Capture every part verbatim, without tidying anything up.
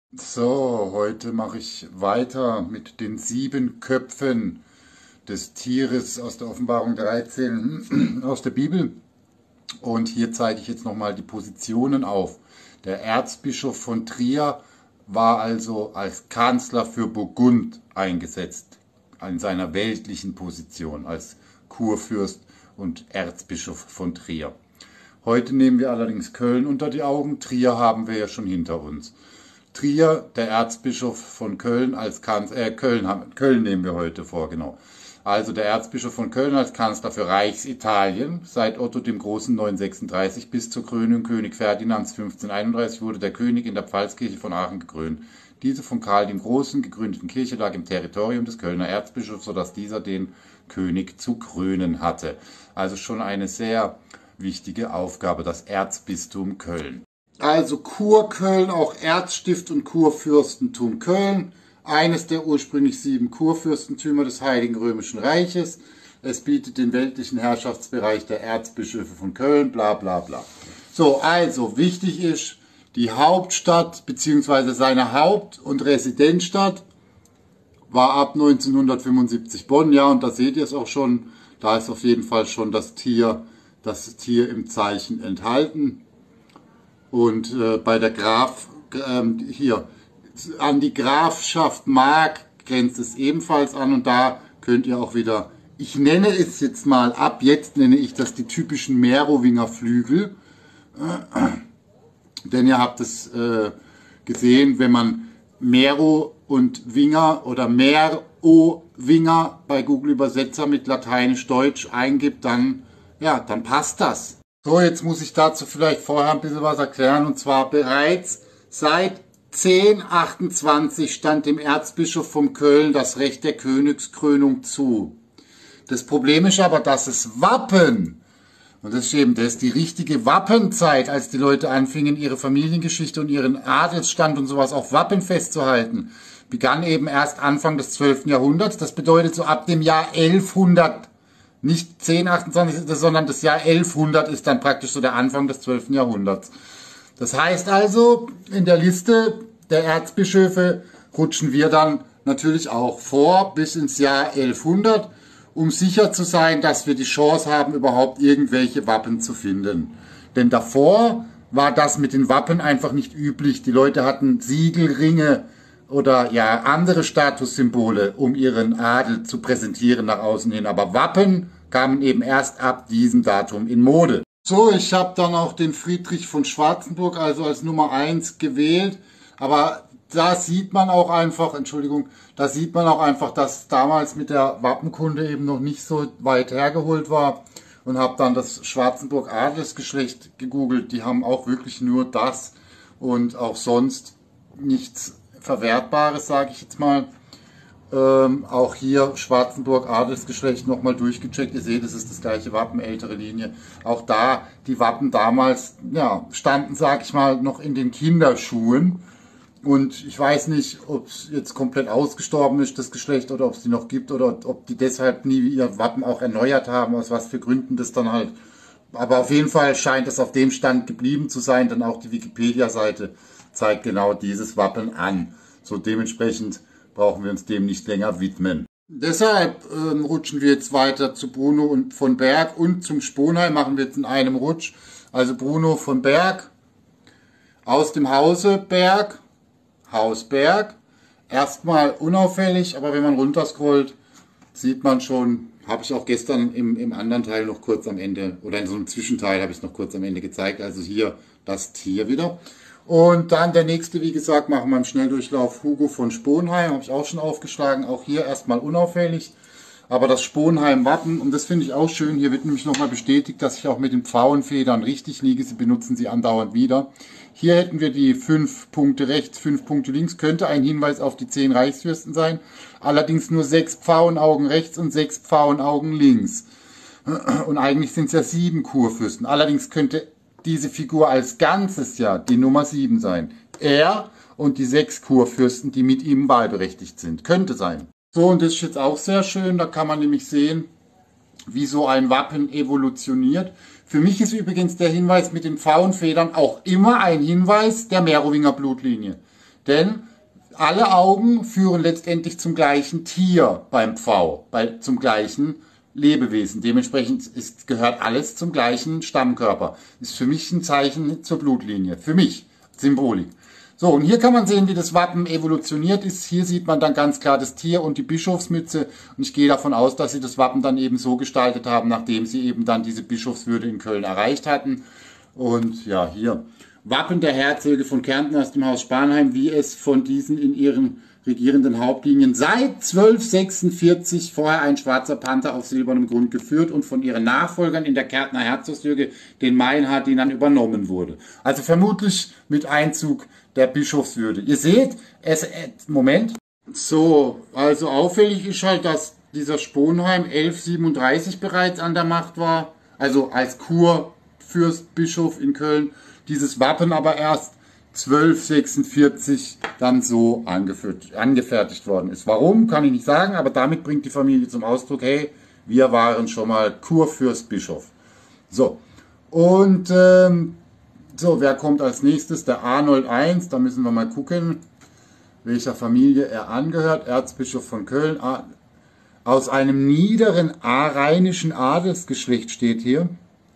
So, heute mache ich weiter mit den sieben Köpfen des Tieres aus der Offenbarung dreizehn aus der Bibel. Und hier zeige ich jetzt nochmal die Positionen auf. Der Erzbischof von Trier war also als Kanzler für Burgund eingesetzt, in seiner weltlichen Position als Kurfürst und Erzbischof von Trier. Heute nehmen wir allerdings Köln unter die Augen. Trier haben wir ja schon hinter uns. Trier, der Erzbischof von Köln als Kanzler, äh, Köln, Köln nehmen wir heute vor, genau. Also der Erzbischof von Köln als Kanzler für Reichsitalien. Seit Otto dem Großen neunhundertsechsunddreißig bis zur Krönung König Ferdinands fünfzehnhunderteinunddreißig wurde der König in der Pfalzkirche von Aachen gekrönt. Diese von Karl dem Großen gegründeten Kirche lag im Territorium des Kölner Erzbischofs, sodass dieser den König zu krönen hatte. Also schon eine sehr wichtige Aufgabe, das Erzbistum Köln. Also Kurköln, auch Erzstift und Kurfürstentum Köln, eines der ursprünglich sieben Kurfürstentümer des Heiligen Römischen Reiches. Es bietet den weltlichen Herrschaftsbereich der Erzbischöfe von Köln, bla bla bla. So, also wichtig ist, die Hauptstadt bzw. seine Haupt- und Residenzstadt war ab neunzehnhundertfünfundsiebzig Bonn, ja, und da seht ihr es auch schon, da ist auf jeden Fall schon das Tier, das Tier im Zeichen enthalten. Und äh, bei der Graf, ähm, hier, an die Grafschaft Mark grenzt es ebenfalls an und da könnt ihr auch wieder, ich nenne es jetzt mal, ab jetzt nenne ich das die typischen Merowinger Flügel. Äh, denn ihr habt es äh, gesehen, wenn man Mero und Winger oder Mer-O-Winger bei Google Übersetzer mit Lateinisch-Deutsch eingibt, dann, ja, dann passt das. So, jetzt muss ich dazu vielleicht vorher ein bisschen was erklären. Und zwar bereits seit zehnhundertachtundzwanzig stand dem Erzbischof von Köln das Recht der Königskrönung zu. Das Problem ist aber, dass das Wappen, und das ist eben das, die richtige Wappenzeit, als die Leute anfingen, ihre Familiengeschichte und ihren Adelsstand und sowas auf Wappen festzuhalten, begann eben erst Anfang des zwölften Jahrhunderts. Das bedeutet so ab dem Jahr elfhundert. Nicht zehnhundertachtundzwanzig, sondern das Jahr elfhundert ist dann praktisch so der Anfang des zwölften Jahrhunderts. Das heißt also, in der Liste der Erzbischöfe rutschen wir dann natürlich auch vor bis ins Jahr elfhundert, um sicher zu sein, dass wir die Chance haben, überhaupt irgendwelche Wappen zu finden. Denn davor war das mit den Wappen einfach nicht üblich. Die Leute hatten Siegelringe oder ja andere Statussymbole, um ihren Adel zu präsentieren nach außen hin. Aber Wappen kamen eben erst ab diesem Datum in Mode. So, ich habe dann auch den Friedrich von Schwarzenburg also als Nummer eins gewählt. Aber da sieht man auch einfach, Entschuldigung, da sieht man auch einfach, dass damals mit der Wappenkunde eben noch nicht so weit hergeholt war. Und habe dann das Schwarzenburg Adelsgeschlecht gegoogelt. Die haben auch wirklich nur das und auch sonst nichts Verwertbares, sage ich jetzt mal. Ähm, auch hier Schwarzenburg Adelsgeschlecht nochmal durchgecheckt. Ihr seht, es ist das gleiche Wappen, ältere Linie. Auch da, die Wappen damals, ja, standen, sage ich mal, noch in den Kinderschuhen. Und ich weiß nicht, ob es jetzt komplett ausgestorben ist, das Geschlecht, oder ob es die noch gibt, oder ob die deshalb nie ihr Wappen auch erneuert haben, aus was für Gründen das dann halt. Aber auf jeden Fall scheint es auf dem Stand geblieben zu sein, denn auch die Wikipedia-Seite zeigt genau dieses Wappen an. So dementsprechend brauchen wir uns dem nicht länger widmen. Deshalb ähm, rutschen wir jetzt weiter zu Bruno und von Berg und zum Sponheim machen wir jetzt in einem Rutsch. Also Bruno von Berg, aus dem Hause Berg, Haus Berg. Erstmal unauffällig, aber wenn man runterscrollt, sieht man schon, habe ich auch gestern im, im anderen Teil noch kurz am Ende, oder in so einem Zwischenteil habe ich es noch kurz am Ende gezeigt. Also hier das Tier wieder. Und dann der nächste, wie gesagt, machen wir im Schnelldurchlauf Hugo von Sponheim, habe ich auch schon aufgeschlagen, auch hier erstmal unauffällig. Aber das Sponheim-Wappen, und das finde ich auch schön, hier wird nämlich nochmal bestätigt, dass ich auch mit den Pfauenfedern richtig liege, sie benutzen sie andauernd wieder. Hier hätten wir die fünf Punkte rechts, fünf Punkte links, könnte ein Hinweis auf die zehn Reichsfürsten sein, allerdings nur sechs Pfauenaugen rechts und sechs Pfauenaugen links. Und eigentlich sind es ja sieben Kurfürsten, allerdings könnte diese Figur als Ganzes ja die Nummer sieben sein. Er und die sechs Kurfürsten, die mit ihm wahlberechtigt sind. Könnte sein. So, und das ist jetzt auch sehr schön. Da kann man nämlich sehen, wie so ein Wappen evolutioniert. Für mich ist übrigens der Hinweis mit den Pfauenfedern auch immer ein Hinweis der Merowinger Blutlinie. Denn alle Augen führen letztendlich zum gleichen Tier beim Pfau, bei, zum gleichen Lebewesen. Dementsprechend ist, gehört alles zum gleichen Stammkörper. Ist für mich ein Zeichen zur Blutlinie. Für mich. Symbolik. So, und hier kann man sehen, wie das Wappen evolutioniert ist. Hier sieht man dann ganz klar das Tier und die Bischofsmütze. Und ich gehe davon aus, dass sie das Wappen dann eben so gestaltet haben, nachdem sie eben dann diese Bischofswürde in Köln erreicht hatten. Und ja, hier. Wappen der Herzöge von Kärnten aus dem Haus Spanheim, wie es von diesen in ihren regierenden Hauptlinien seit zwölfhundertsechsundvierzig, vorher ein schwarzer Panther auf silbernem Grund geführt und von ihren Nachfolgern in der Kärntner Herzogshöhe, den Meinhardinern, übernommen wurde. Also vermutlich mit Einzug der Bischofswürde. Ihr seht, es, Moment. So, also auffällig ist halt, dass dieser Sponheim elfhundertsiebenunddreißig bereits an der Macht war, also als Kurfürstbischof in Köln, dieses Wappen aber erst zwölfhundertsechsundvierzig dann so angefertigt worden ist. Warum, kann ich nicht sagen, aber damit bringt die Familie zum Ausdruck, hey, wir waren schon mal Kurfürstbischof. So, und ähm, so, wer kommt als nächstes? Der Arnold der Erste, da müssen wir mal gucken, welcher Familie er angehört. Erzbischof von Köln, aus einem niederen rheinischen Adelsgeschlecht steht hier.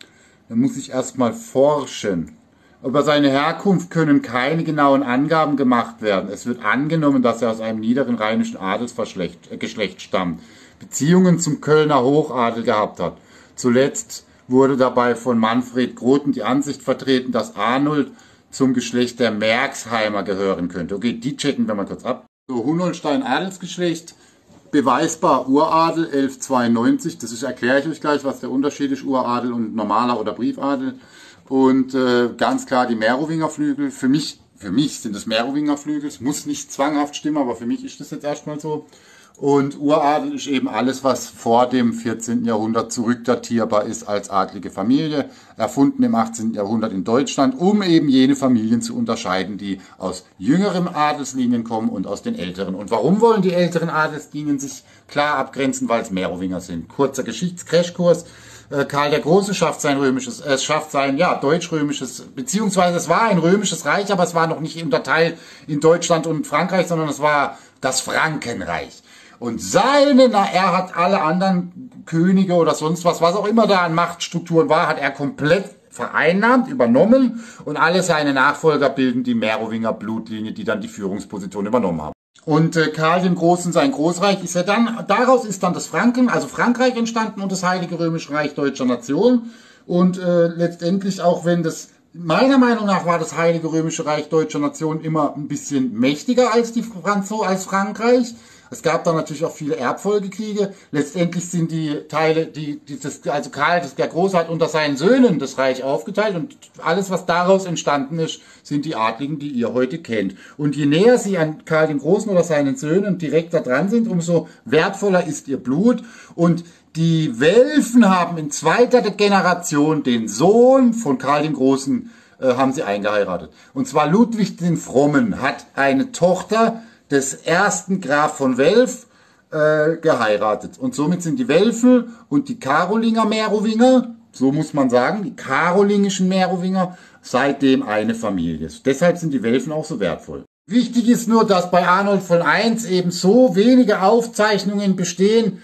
Da muss ich erstmal forschen. Über seine Herkunft können keine genauen Angaben gemacht werden. Es wird angenommen, dass er aus einem niederen rheinischen Adelsgeschlecht stammt, Beziehungen zum Kölner Hochadel gehabt hat. Zuletzt wurde dabei von Manfred Groten die Ansicht vertreten, dass Arnold zum Geschlecht der Merxheimer gehören könnte. Okay, die checken wir mal kurz ab. So, Hunolstein Adelsgeschlecht, beweisbar Uradel elfhundertzweiundneunzig. Das ist, erkläre ich euch gleich, was der Unterschied ist, Uradel und normaler oder Briefadel. Und äh, ganz klar die Merowingerflügel. Für mich, für mich sind es Merowingerflügel. Es muss nicht zwanghaft stimmen, aber für mich ist das jetzt erstmal so. Und Uradel ist eben alles, was vor dem vierzehnten Jahrhundert zurückdatierbar ist als adlige Familie. Erfunden im achtzehnten Jahrhundert in Deutschland, um eben jene Familien zu unterscheiden, die aus jüngeren Adelslinien kommen und aus den älteren. Und warum wollen die älteren Adelslinien sich klar abgrenzen? Weil es Merowinger sind. Kurzer Geschichtscrashkurs. Karl der Große schafft sein römisches, es äh, schafft sein, ja, deutsch-römisches, beziehungsweise es war ein römisches Reich, aber es war noch nicht unterteilt in Deutschland und Frankreich, sondern es war das Frankenreich. Und seine, na, er hat alle anderen Könige oder sonst was, was auch immer da an Machtstrukturen war, hat er komplett vereinnahmt, übernommen und alle seine Nachfolger bilden die Merowinger Blutlinie, die dann die Führungsposition übernommen haben. Und äh, Karl dem Großen, sein Großreich, ist ja dann, daraus ist dann das Franken, also Frankreich entstanden und das Heilige Römische Reich deutscher Nation. Und äh, letztendlich, auch wenn das, meiner Meinung nach war das Heilige Römische Reich deutscher Nation immer ein bisschen mächtiger als die Franzo, als Frankreich. Es gab dann natürlich auch viele Erbfolgekriege. Letztendlich sind die Teile, die, die das, also Karl der Große hat unter seinen Söhnen das Reich aufgeteilt und alles, was daraus entstanden ist, sind die Adligen, die ihr heute kennt. Und je näher sie an Karl dem Großen oder seinen Söhnen direkt da dran sind, umso wertvoller ist ihr Blut. Und die Welfen haben in zweiter Generation den Sohn von Karl dem Großen, äh, haben sie eingeheiratet. Und zwar Ludwig den Frommen hat eine Tochter des ersten Graf von Welf äh, geheiratet. Und somit sind die Welfen und die Karolinger Merowinger, so muss man sagen, die karolingischen Merowinger, seitdem eine Familie. Deshalb sind die Welfen auch so wertvoll. Wichtig ist nur, dass bei Arnold von Eins eben so wenige Aufzeichnungen bestehen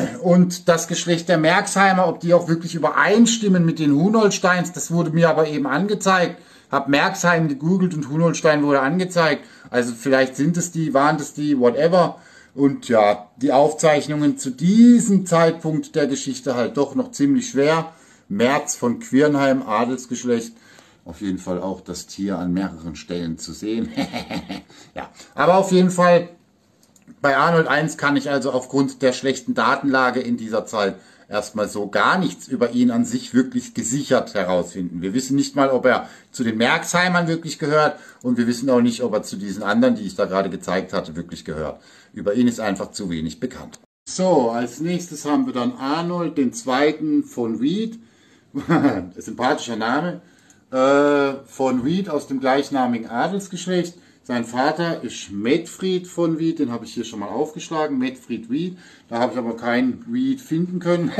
und das Geschlecht der Merxheimer, ob die auch wirklich übereinstimmen mit den Hunolsteins, das wurde mir aber eben angezeigt. Hab Merxheim gegoogelt und Hunolstein wurde angezeigt. Also vielleicht sind es die, waren es die, whatever. Und ja, die Aufzeichnungen zu diesem Zeitpunkt der Geschichte halt doch noch ziemlich schwer. Merz von Quirnheim, Adelsgeschlecht. Auf jeden Fall auch das Tier an mehreren Stellen zu sehen. Ja, aber auf jeden Fall bei Arnold der Erste kann ich also aufgrund der schlechten Datenlage in dieser Zeit erstmal so gar nichts über ihn an sich wirklich gesichert herausfinden. Wir wissen nicht mal, ob er zu den Merxheimern wirklich gehört und wir wissen auch nicht, ob er zu diesen anderen, die ich da gerade gezeigt hatte, wirklich gehört. Über ihn ist einfach zu wenig bekannt. So, als nächstes haben wir dann Arnold den Zweiten von Wied, sympathischer Name, äh, von Wied aus dem gleichnamigen Adelsgeschlecht. Sein Vater ist Medfried von Wied, den habe ich hier schon mal aufgeschlagen, Medfried Wied. Da habe ich aber keinen Wied finden können.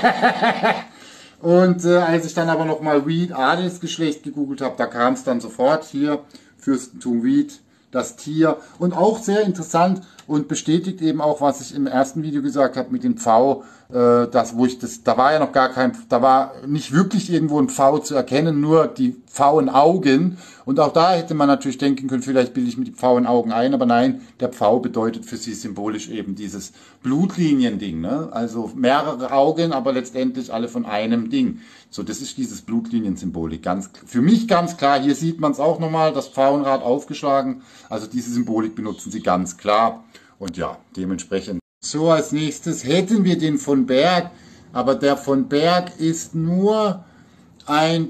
Und äh, als ich dann aber nochmal Wied Adelsgeschlecht gegoogelt habe, da kam es dann sofort hier, Fürstentum Wied, das Tier. Und auch sehr interessant und bestätigt eben auch, was ich im ersten Video gesagt habe mit dem Pfau, äh, das, wo ich das, da war ja noch gar kein, da war nicht wirklich irgendwo ein Pfau zu erkennen, nur die Pfauenaugen. Und auch da hätte man natürlich denken können, vielleicht bilde ich mir die Pfauenaugen ein, aber nein, der Pfau bedeutet für sie symbolisch eben dieses Blutliniending, ne? Also mehrere Augen, aber letztendlich alle von einem Ding. So, das ist dieses Blutliniensymbolik. Ganz, für mich ganz klar, hier sieht man es auch nochmal, das Pfauenrad aufgeschlagen. Also diese Symbolik benutzen sie ganz klar. Und ja, dementsprechend. So, als nächstes hätten wir den von Berg, aber der von Berg ist nur ein,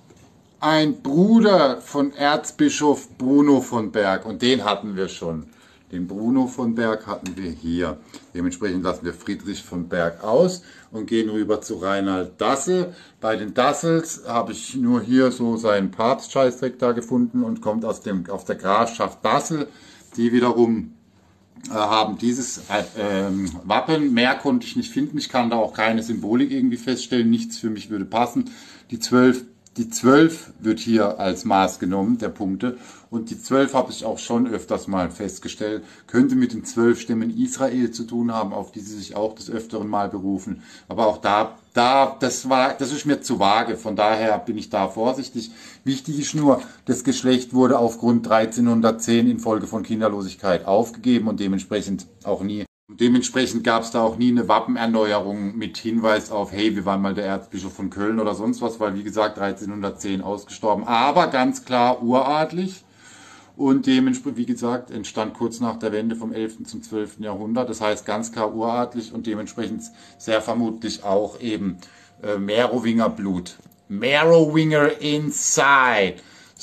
ein Bruder von Erzbischof Bruno von Berg und den hatten wir schon. Den Bruno von Berg hatten wir hier. Dementsprechend lassen wir Friedrich von Berg aus und gehen rüber zu Reinhard Dassel. Bei den Dassels habe ich nur hier so seinen Papstscheißdreck da gefunden und kommt aus, dem, aus der Grafschaft Dassel, die wiederum haben dieses äh, ähm, Wappen. Mehr konnte ich nicht finden. Ich kann da auch keine Symbolik irgendwie feststellen. Nichts für mich würde passen. Die zwölf, die zwölf wird hier als Maß genommen, der Punkte. Und die zwölf habe ich auch schon öfters mal festgestellt. Könnte mit den zwölf Stämmen Israel zu tun haben, auf die sie sich auch des Öfteren mal berufen. Aber auch da, da, das war, das ist mir zu vage. Von daher bin ich da vorsichtig. Wichtig ist nur, das Geschlecht wurde aufgrund dreizehnhundertzehn infolge von Kinderlosigkeit aufgegeben und dementsprechend auch nie. Und dementsprechend gab es da auch nie eine Wappenerneuerung mit Hinweis auf, hey, wir waren mal der Erzbischof von Köln oder sonst was, weil wie gesagt dreizehnhundertzehn ausgestorben. Aber ganz klar uradlig. Und dementsprechend, wie gesagt, entstand kurz nach der Wende vom elften zum zwölften Jahrhundert. Das heißt ganz klar uradlig und dementsprechend sehr vermutlich auch eben äh, Merowinger Blut. Merowinger inside.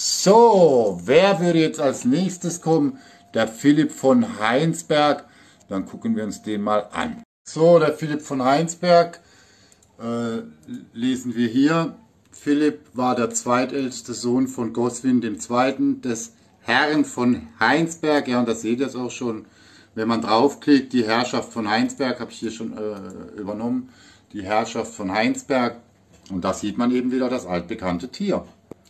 So, wer würde jetzt als nächstes kommen? Der Philipp von Heinsberg. Dann gucken wir uns den mal an. So, der Philipp von Heinsberg. Äh, lesen wir hier. Philipp war der zweitälteste Sohn von Goswin dem Zweiten des Herren von Heinsberg, ja, und das seht ihr jetzt auch schon, wenn man draufklickt, die Herrschaft von Heinsberg, habe ich hier schon äh, übernommen, die Herrschaft von Heinsberg, und da sieht man eben wieder das altbekannte Tier.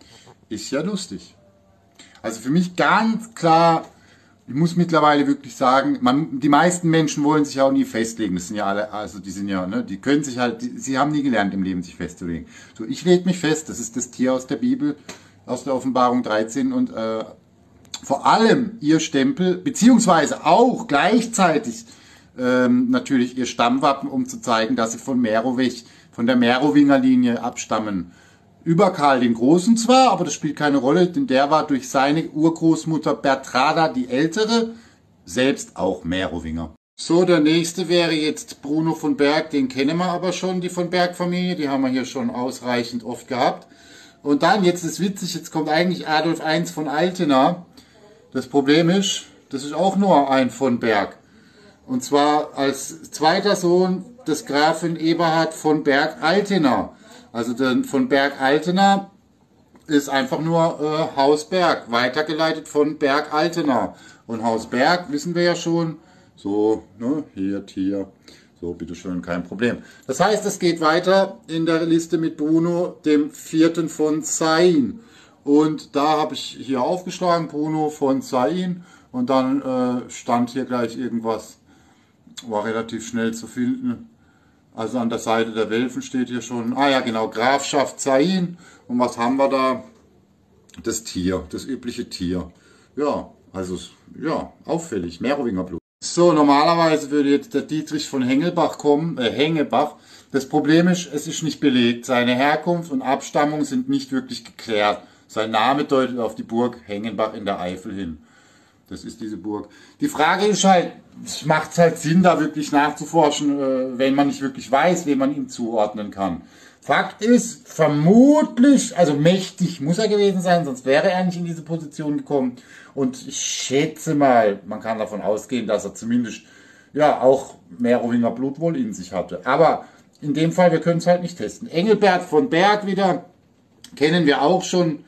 Ist ja lustig. Also für mich ganz klar, ich muss mittlerweile wirklich sagen, man, die meisten Menschen wollen sich auch nie festlegen, das sind ja alle, also die sind ja, ne, die können sich halt, die, sie haben nie gelernt im Leben, sich festzulegen. So, ich lege mich fest, das ist das Tier aus der Bibel, aus der Offenbarung dreizehn und äh, vor allem ihr Stempel, beziehungsweise auch gleichzeitig ähm, natürlich ihr Stammwappen, um zu zeigen, dass sie von Merowech, von der Merowinger Linie abstammen. Über Karl den Großen zwar, aber das spielt keine Rolle, denn der war durch seine Urgroßmutter Bertrada die Ältere, selbst auch Merowinger. So, der nächste wäre jetzt Bruno von Berg, den kennen wir aber schon, die von Berg-Familie, die haben wir hier schon ausreichend oft gehabt. Und dann, jetzt ist witzig, jetzt kommt eigentlich Adolf der Erste von Altena. Das Problem ist, das ist auch nur ein von Berg. Und zwar als zweiter Sohn des Grafen Eberhard von Berg-Altena. Also der von Berg-Altena ist einfach nur äh, Haus Berg, weitergeleitet von Berg-Altena. Und Haus Berg wissen wir ja schon, so, ne, hier, hier, so, bitteschön, kein Problem. Das heißt, es geht weiter in der Liste mit Bruno, dem vierten von Zain. Und da habe ich hier aufgeschlagen, Bruno von Zain, und dann äh, stand hier gleich irgendwas, war relativ schnell zu finden. Also an der Seite der Welfen steht hier schon, ah ja genau, Grafschaft Zain. Und was haben wir da? Das Tier, das übliche Tier. Ja, also ja, auffällig, Merowinger Blut. So, normalerweise würde jetzt der Dietrich von Hengelbach kommen, äh, Hengebach. Das Problem ist, es ist nicht belegt. Seine Herkunft und Abstammung sind nicht wirklich geklärt. Sein Name deutet auf die Burg Hengenbach in der Eifel hin. Das ist diese Burg. Die Frage ist halt, es macht halt Sinn, da wirklich nachzuforschen, wenn man nicht wirklich weiß, wen man ihm zuordnen kann. Fakt ist, vermutlich, also mächtig muss er gewesen sein, sonst wäre er nicht in diese Position gekommen. Und ich schätze mal, man kann davon ausgehen, dass er zumindest ja auch Merowinger Blut wohl in sich hatte. Aber in dem Fall, wir können es halt nicht testen. Engelbert von Berg wieder, kennen wir auch schon.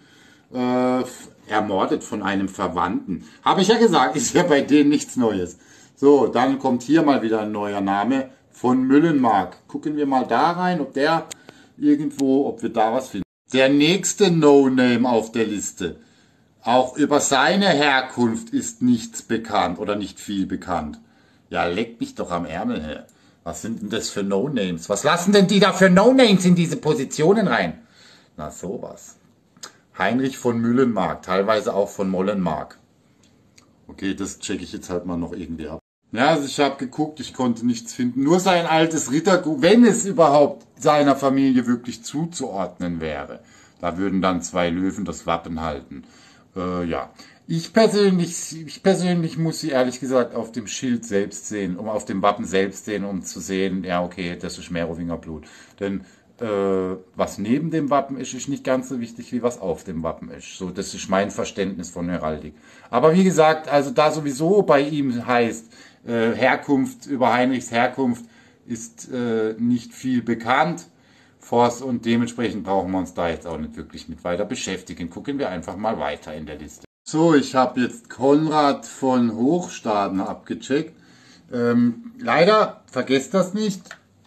Äh, ermordet von einem Verwandten. Habe ich ja gesagt, ist ja bei denen nichts Neues. So, dann kommt hier mal wieder ein neuer Name von Müllenmark. Gucken wir mal da rein, ob der irgendwo, ob wir da was finden. Der nächste No-Name auf der Liste. Auch über seine Herkunft ist nichts bekannt oder nicht viel bekannt. Ja, leck mich doch am Ärmel her. Was sind denn das für No-Names? Was lassen denn die da für No-Names in diese Positionen rein? Na sowas. Heinrich von Müllenmark, teilweise auch von Mollenmark. Okay, das checke ich jetzt halt mal noch irgendwie ab. Ja, also ich habe geguckt, ich konnte nichts finden. Nur sein altes Rittergut, wenn es überhaupt seiner Familie wirklich zuzuordnen wäre. Da würden dann zwei Löwen das Wappen halten. Äh, ja, ich persönlich, ich persönlich muss sie ehrlich gesagt auf dem Schild selbst sehen, um auf dem Wappen selbst sehen, um zu sehen, ja okay, das ist Merowinger Blut. Denn äh, was neben dem Wappen ist, ist nicht ganz so wichtig, wie was auf dem Wappen ist. So, das ist mein Verständnis von Heraldik. Aber wie gesagt, also da sowieso bei ihm heißt, äh, Herkunft, über Heinrichs Herkunft ist äh, nicht viel bekannt. Forst und dementsprechend brauchen wir uns da jetzt auch nicht wirklich mit weiter beschäftigen. Gucken wir einfach mal weiter in der Liste. So, ich habe jetzt Konrad von Hochstaden abgecheckt. Ähm, leider, vergesst das nicht,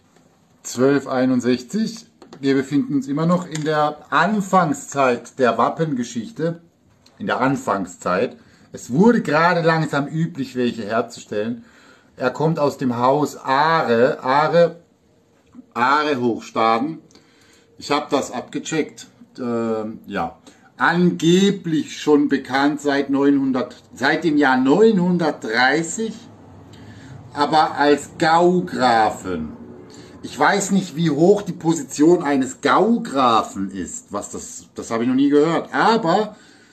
zwölf einundsechzig. Wir befinden uns immer noch in der Anfangszeit der Wappengeschichte. In der Anfangszeit. Es wurde gerade langsam üblich, welche herzustellen. Er kommt aus dem Haus Aare. Aare, Aare Hochstaden. Ich habe das abgecheckt. Ähm, ja, angeblich schon bekannt seit neunhundert, seit dem Jahr neunhundertdreißig, aber als Gaugrafen. Ich weiß nicht, wie hoch die Position eines Gaugrafen ist. Was das, das habe ich noch nie gehört. Aber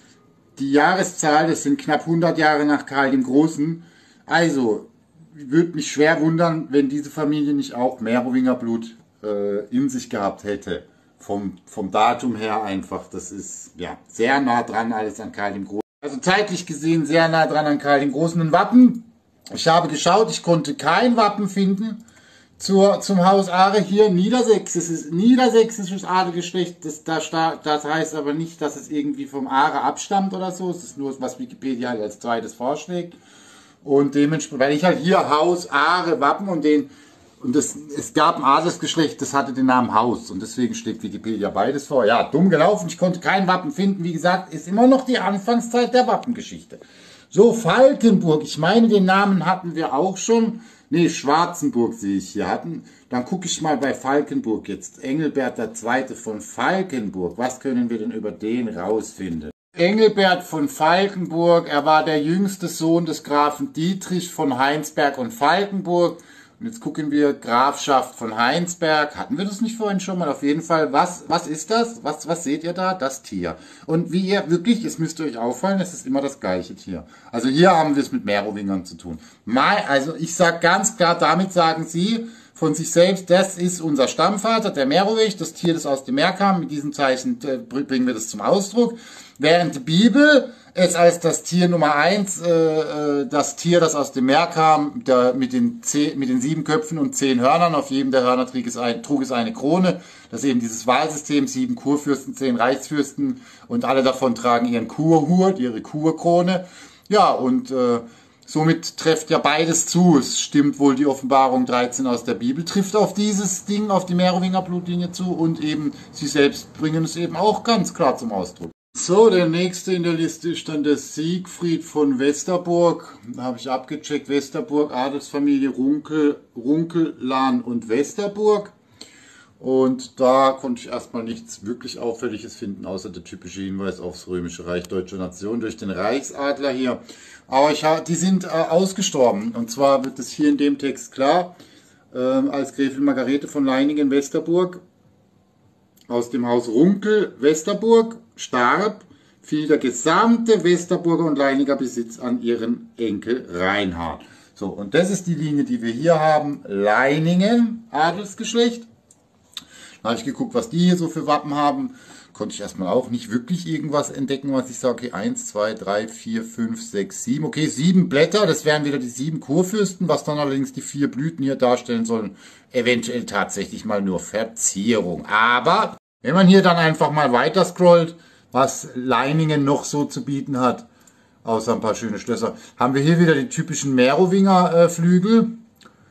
die Jahreszahl, das sind knapp hundert Jahre nach Karl dem Großen. Also würde mich schwer wundern, wenn diese Familie nicht auch Merowinger Blut äh, in sich gehabt hätte. Vom, vom Datum her einfach, das ist ja sehr nah dran alles an Karl dem Großen. Also zeitlich gesehen sehr nah dran an Karl dem Großen. Ein Wappen, ich habe geschaut, ich konnte kein Wappen finden zur, zum Haus Aare hier. Niedersächsisches, niedersächsisches Adelgeschlecht, das, das, das heißt aber nicht, dass es irgendwie vom Aare abstammt oder so. Es ist nur, was Wikipedia halt als zweites vorschlägt. Und dementsprechend, weil ich halt hier Haus Aare Wappen und den Und das, es gab ein Adelsgeschlecht, das hatte den Namen Haus. Und deswegen schlägt Wikipedia beides vor. Ja, dumm gelaufen. Ich konnte kein Wappen finden. Wie gesagt, ist immer noch die Anfangszeit der Wappengeschichte. So, Falkenburg. Ich meine, den Namen hatten wir auch schon. Nee, Schwarzenburg sehe ich hier hatten. Dann gucke ich mal bei Falkenburg jetzt. Engelbert der Zweite von Falkenburg. Was können wir denn über den rausfinden? Engelbert von Falkenburg. Er war der jüngste Sohn des Grafen Dietrich von Heinsberg und Falkenburg. Und jetzt gucken wir, Grafschaft von Heinsberg. Hatten wir das nicht vorhin schon mal? Auf jeden Fall. Was, was ist das? Was, was seht ihr da? Das Tier. Und wie ihr wirklich, es müsst euch auffallen, es ist immer das gleiche Tier. Also hier haben wir es mit Merowingern zu tun. Mal, also ich sage ganz klar, damit sagen sie von sich selbst, das ist unser Stammvater, der Merowig, das Tier, das aus dem Meer kam. Mit diesem Zeichen äh, bringen wir das zum Ausdruck. Während die Bibel es als das Tier Nummer eins, äh, das Tier, das aus dem Meer kam, der, mit, den zehn, mit den sieben Köpfen und zehn Hörnern, auf jedem der Hörner trug es, ein, trug es eine Krone. Das ist eben dieses Wahlsystem, sieben Kurfürsten, zehn Reichsfürsten und alle davon tragen ihren Kurhut, ihre Kurkrone. Ja, und äh, somit trifft ja beides zu. Es stimmt wohl, die Offenbarung dreizehn aus der Bibel trifft auf dieses Ding, auf die Merowinger Blutlinie zu und eben sie selbst bringen es eben auch ganz klar zum Ausdruck. So, der nächste in der Liste ist dann der Siegfried von Westerburg. Da habe ich abgecheckt, Westerburg, Adelsfamilie Runkel, Runkellan und Westerburg. Und da konnte ich erstmal nichts wirklich Auffälliges finden, außer der typische Hinweis aufs Römische Reich Deutscher Nation durch den Reichsadler hier. Aber ich, die sind äh, ausgestorben. Und zwar wird es hier in dem Text klar, äh, als Gräfin Margarete von Leiningen-Westerburg aus dem Haus Runkel Westerburg starb, fiel der gesamte Westerburger und Leininger Besitz an ihren Enkel Reinhard. So, und das ist die Linie, die wir hier haben. Leiningen, Adelsgeschlecht. Da habe ich geguckt, was die hier so für Wappen haben. Konnte ich erstmal auch nicht wirklich irgendwas entdecken, was ich sage, okay, eins, zwei, drei, vier, fünf, sechs, sieben. Okay, sieben Blätter, das wären wieder die sieben Kurfürsten, was dann allerdings die vier Blüten hier darstellen sollen. Eventuell tatsächlich mal nur Verzierung. Aber wenn man hier dann einfach mal weiter scrollt, was Leiningen noch so zu bieten hat, außer ein paar schöne Schlösser, haben wir hier wieder die typischen Merowinger äh, Flügel.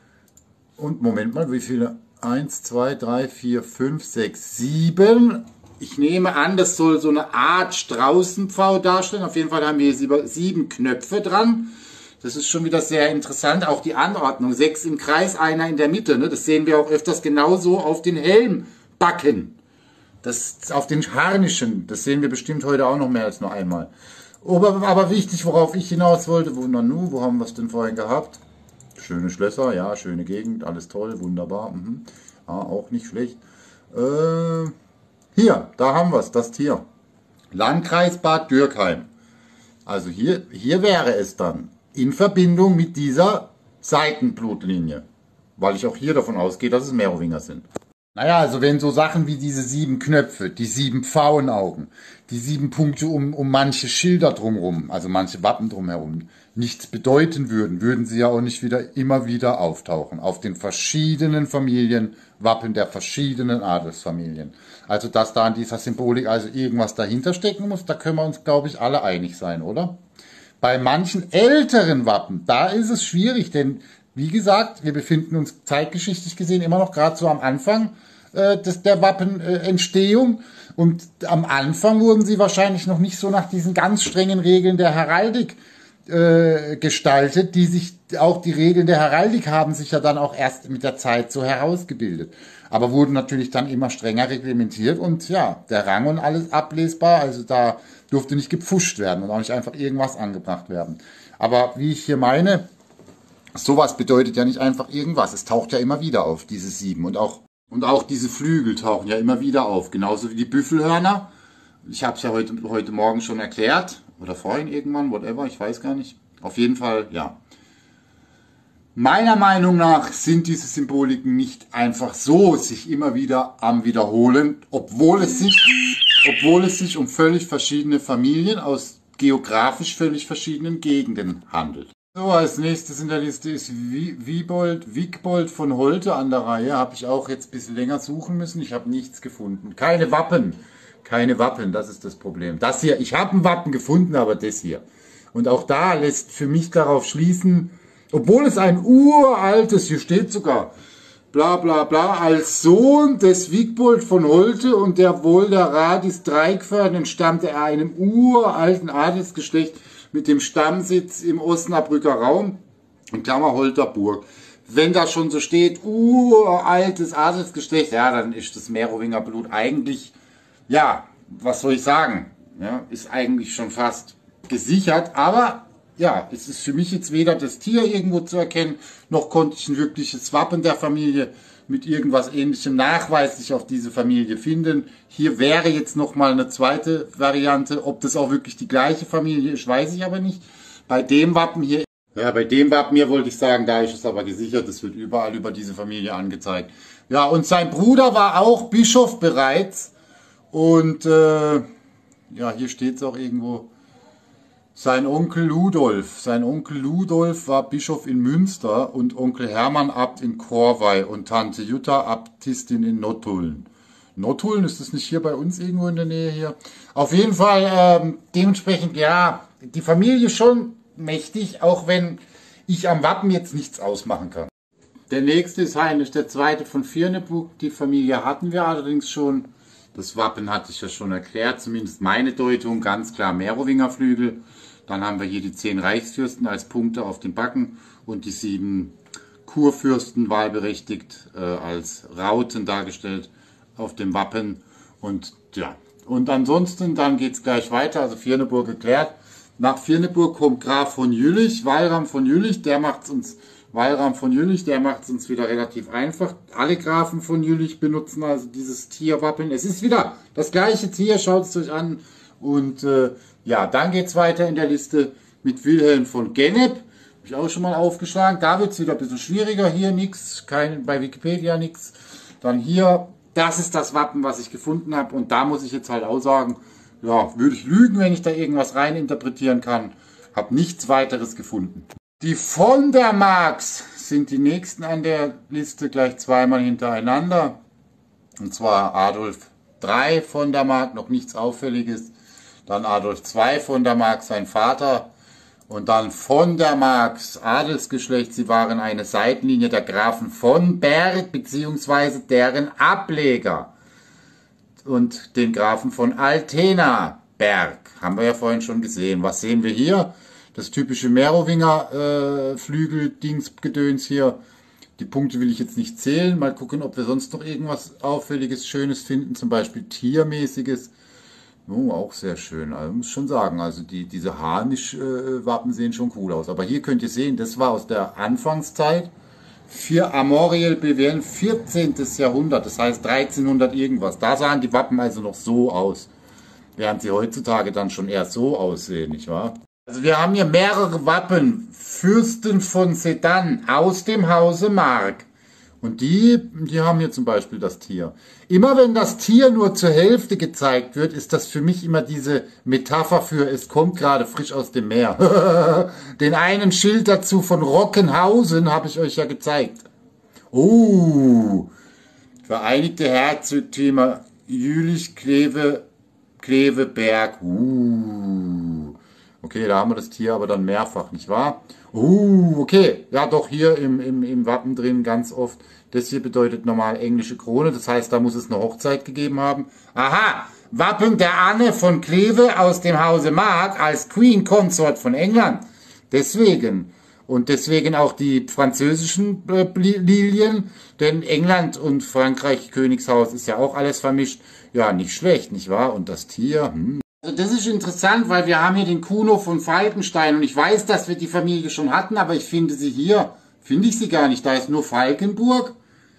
Und Moment mal, wie viele? eins, zwei, drei, vier, fünf, sechs, sieben. Ich nehme an, das soll so eine Art Straußenpfau darstellen. Auf jeden Fall haben wir hier sieben Knöpfe dran. Das ist schon wieder sehr interessant. Auch die Anordnung. Sechs im Kreis, einer in der Mitte. Ne? Das sehen wir auch öfters genauso auf den Helmbacken. Das auf den Harnischen. Das sehen wir bestimmt heute auch noch mehr als nur einmal. Aber, aber wichtig, worauf ich hinaus wollte. Wo, Nanu, wo haben wir es denn vorhin gehabt? Schöne Schlösser, ja, schöne Gegend. Alles toll, wunderbar. Mhm. Ja, auch nicht schlecht. Äh, hier, da haben wir es, das Tier. Landkreis Bad Dürkheim. Also hier, hier wäre es dann in Verbindung mit dieser Seitenblutlinie. Weil ich auch hier davon ausgehe, dass es Merowinger sind. Naja, also wenn so Sachen wie diese sieben Knöpfe, die sieben Pfauenaugen, die sieben Punkte um, um manche Schilder drumherum, also manche Wappen drumherum, nichts bedeuten würden, würden sie ja auch nicht wieder immer wieder auftauchen. Auf den verschiedenen Familienwappen der verschiedenen Adelsfamilien. Also dass da an dieser Symbolik also irgendwas dahinter stecken muss, da können wir uns, glaube ich, alle einig sein, oder? Bei manchen älteren Wappen, da ist es schwierig, denn wie gesagt, wir befinden uns zeitgeschichtlich gesehen immer noch gerade so am Anfang äh, des, der Wappenentstehung. Äh, und am Anfang wurden sie wahrscheinlich noch nicht so nach diesen ganz strengen Regeln der Heraldik äh, gestaltet, die sich, auch die Regeln der Heraldik haben sich ja dann auch erst mit der Zeit so herausgebildet. Aber wurden natürlich dann immer strenger reglementiert und ja, der Rang und alles ablesbar, also da durfte nicht gepfuscht werden und auch nicht einfach irgendwas angebracht werden. Aber wie ich hier meine, sowas bedeutet ja nicht einfach irgendwas. Es taucht ja immer wieder auf, diese sieben. Und auch, und auch diese Flügel tauchen ja immer wieder auf. Genauso wie die Büffelhörner. Ich habe es ja heute, heute Morgen schon erklärt. Oder vorhin irgendwann, whatever, ich weiß gar nicht. Auf jeden Fall, ja. Meiner Meinung nach sind diese Symboliken nicht einfach so sich immer wieder am Wiederholen, obwohl es sich, obwohl es sich um völlig verschiedene Familien aus geografisch völlig verschiedenen Gegenden handelt. So, als nächstes in der Liste ist Wiebold, Wigbold von Holte an der Reihe. Habe ich auch jetzt ein bisschen länger suchen müssen. Ich habe nichts gefunden. Keine Wappen. Keine Wappen, das ist das Problem. Das hier, ich habe ein Wappen gefunden, aber das hier. Und auch da lässt für mich darauf schließen, obwohl es ein uraltes, hier steht sogar, bla bla bla, als Sohn des Wigbold von Holte und der wohl der Radis Dreigförden entstammte er einem uralten Adelsgeschlecht mit dem Stammsitz im Osnabrücker Raum, in Klammer Holter Burg. Wenn da schon so steht, uraltes Adelsgeschlecht, ja, dann ist das Merowinger Blut eigentlich, ja, was soll ich sagen, ja, ist eigentlich schon fast gesichert, aber ja, es ist für mich jetzt weder das Tier irgendwo zu erkennen, noch konnte ich ein wirkliches Wappen der Familie mit irgendwas Ähnlichem nachweislich auf diese Familie finden. Hier wäre jetzt nochmal eine zweite Variante. Ob das auch wirklich die gleiche Familie ist, weiß ich aber nicht. Bei dem Wappen hier, ja, bei dem Wappen hier wollte ich sagen, da ist es aber gesichert. Es wird überall über diese Familie angezeigt. Ja, und sein Bruder war auch Bischof bereits. Und äh, ja, hier steht es auch irgendwo. Sein Onkel Ludolf, sein Onkel Ludolf war Bischof in Münster und Onkel Hermann Abt in Korvey und Tante Jutta Abtistin in Nottuln. Nottuln, ist das nicht hier bei uns irgendwo in der Nähe hier? Auf jeden Fall, ähm, dementsprechend, ja, die Familie schon mächtig, auch wenn ich am Wappen jetzt nichts ausmachen kann. Der nächste ist Heinrich der Zweite von Virnebuck. Die Familie hatten wir allerdings schon. Das Wappen hatte ich ja schon erklärt, zumindest meine Deutung, ganz klar Merowinger Flügel. Dann haben wir hier die zehn Reichsfürsten als Punkte auf den Backen und die sieben Kurfürsten wahlberechtigt äh, als Rauten dargestellt auf dem Wappen. Und ja, und ansonsten, dann geht es gleich weiter, also Virneburg geklärt. Nach Virneburg kommt Graf von Jülich, Walram von Jülich, der macht uns Walram von Jülich, der macht es uns wieder relativ einfach. Alle Grafen von Jülich benutzen also dieses Tierwappen. Es ist wieder das gleiche Tier, schaut es euch an. Und äh, ja, dann geht es weiter in der Liste mit Wilhelm von Gennep. Habe ich auch schon mal aufgeschlagen. Da wird es wieder ein bisschen schwieriger. Hier nichts, kein, bei Wikipedia nichts. Dann hier, das ist das Wappen, was ich gefunden habe. Und da muss ich jetzt halt auch sagen, ja, würde ich lügen, wenn ich da irgendwas rein interpretieren kann. Habe nichts weiteres gefunden. Die von der Marx sind die nächsten an der Liste gleich zweimal hintereinander. Und zwar Adolf der Dritte von der Mark, noch nichts Auffälliges. Dann Adolf der Zweite von der Mark, sein Vater. Und dann von der Marks Adelsgeschlecht. Sie waren eine Seitenlinie der Grafen von Berg, beziehungsweise deren Ableger. und den Grafen von Altena-Berg. Haben wir ja vorhin schon gesehen. Was sehen wir hier? Das typische Merowinger äh, Flügel-Dings-Gedöns hier. Die Punkte will ich jetzt nicht zählen. Mal gucken, ob wir sonst noch irgendwas Auffälliges, Schönes finden. Zum Beispiel Tiermäßiges. Oh, auch sehr schön. Also muss schon sagen, also die, diese Harnisch-Wappen sehen schon cool aus. Aber hier könnt ihr sehen, das war aus der Anfangszeit. Für Armoriel B W L vierzehntes Jahrhundert, das heißt dreizehnhundert irgendwas. Da sahen die Wappen also noch so aus. Während sie heutzutage dann schon eher so aussehen, nicht wahr? Also wir haben hier mehrere Wappen, Fürsten von Sedan aus dem Hause Mark. Und die, die haben hier zum Beispiel das Tier. Immer wenn das Tier nur zur Hälfte gezeigt wird, ist das für mich immer diese Metapher für, es kommt gerade frisch aus dem Meer. Den einen Schild dazu von Rockenhausen habe ich euch ja gezeigt. Oh, Vereinigte Herzogtümer Jülich, Kleve, Kleveberg. Uh. Okay, da haben wir das Tier aber dann mehrfach, nicht wahr? Uh, okay. Ja, doch hier im, im, im Wappen drin ganz oft. Das hier bedeutet normal englische Krone. Das heißt, da muss es eine Hochzeit gegeben haben. Aha! Wappen der Anne von Kleve aus dem Hause Mark als Queen Consort von England. Deswegen. Und deswegen auch die französischen äh, Lilien. Denn England und Frankreich, Königshaus, ist ja auch alles vermischt. Ja, nicht schlecht, nicht wahr? Und das Tier, hm. Also das ist interessant, weil wir haben hier den Kuno von Falkenstein und ich weiß, dass wir die Familie schon hatten, aber ich finde sie hier, finde ich sie gar nicht. Da ist nur Falkenburg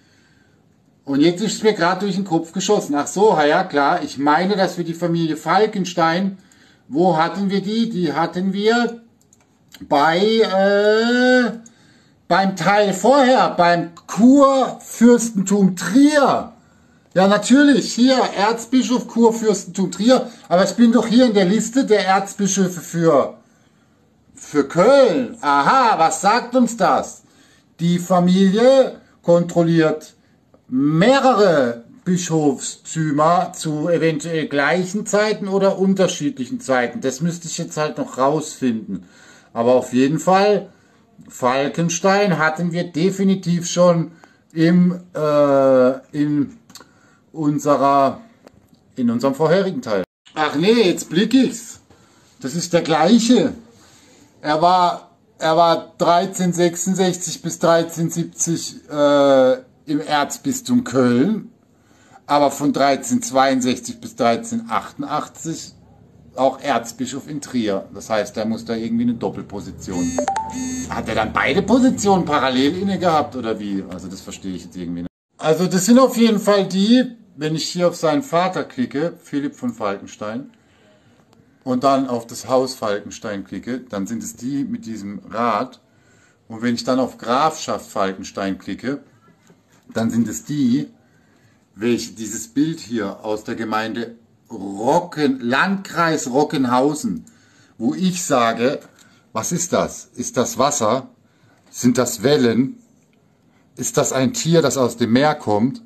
und jetzt ist es mir gerade durch den Kopf geschossen. Ach so, ja klar, ich meine, dass wir die Familie Falkenstein, wo hatten wir die? Die hatten wir bei, äh, beim Teil vorher, beim Kurfürstentum Trier. Ja, natürlich, hier, Erzbischof, Kurfürstentum Trier, aber ich bin doch hier in der Liste der Erzbischöfe für, für Köln. Aha, was sagt uns das? Die Familie kontrolliert mehrere Bischofstümer zu eventuell gleichen Zeiten oder unterschiedlichen Zeiten. Das müsste ich jetzt halt noch rausfinden. Aber auf jeden Fall, Falkenstein hatten wir definitiv schon im, äh, im, unserer, in unserem vorherigen Teil. Ach nee, jetzt blick ich's. Das ist der gleiche. Er war, er war dreizehnhundertsechsundsechzig bis dreizehnhundertsiebzig äh, im Erzbistum Köln, aber von dreizehnhundertzweiundsechzig bis dreizehnhundertachtundachtzig auch Erzbischof in Trier. Das heißt, er muss da irgendwie eine Doppelposition. Hat er dann beide Positionen parallel inne gehabt oder wie? Also das verstehe ich jetzt irgendwie nicht. Also das sind auf jeden Fall die, wenn ich hier auf seinen Vater klicke, Philipp von Falkenstein, und dann auf das Haus Falkenstein klicke, dann sind es die mit diesem Rad. Und wenn ich dann auf Grafschaft Falkenstein klicke, dann sind es die, welche dieses Bild hier aus der Gemeinde Rocken, Landkreis Rockenhausen, wo ich sage, was ist das? Ist das Wasser? Sind das Wellen? Ist das ein Tier, das aus dem Meer kommt?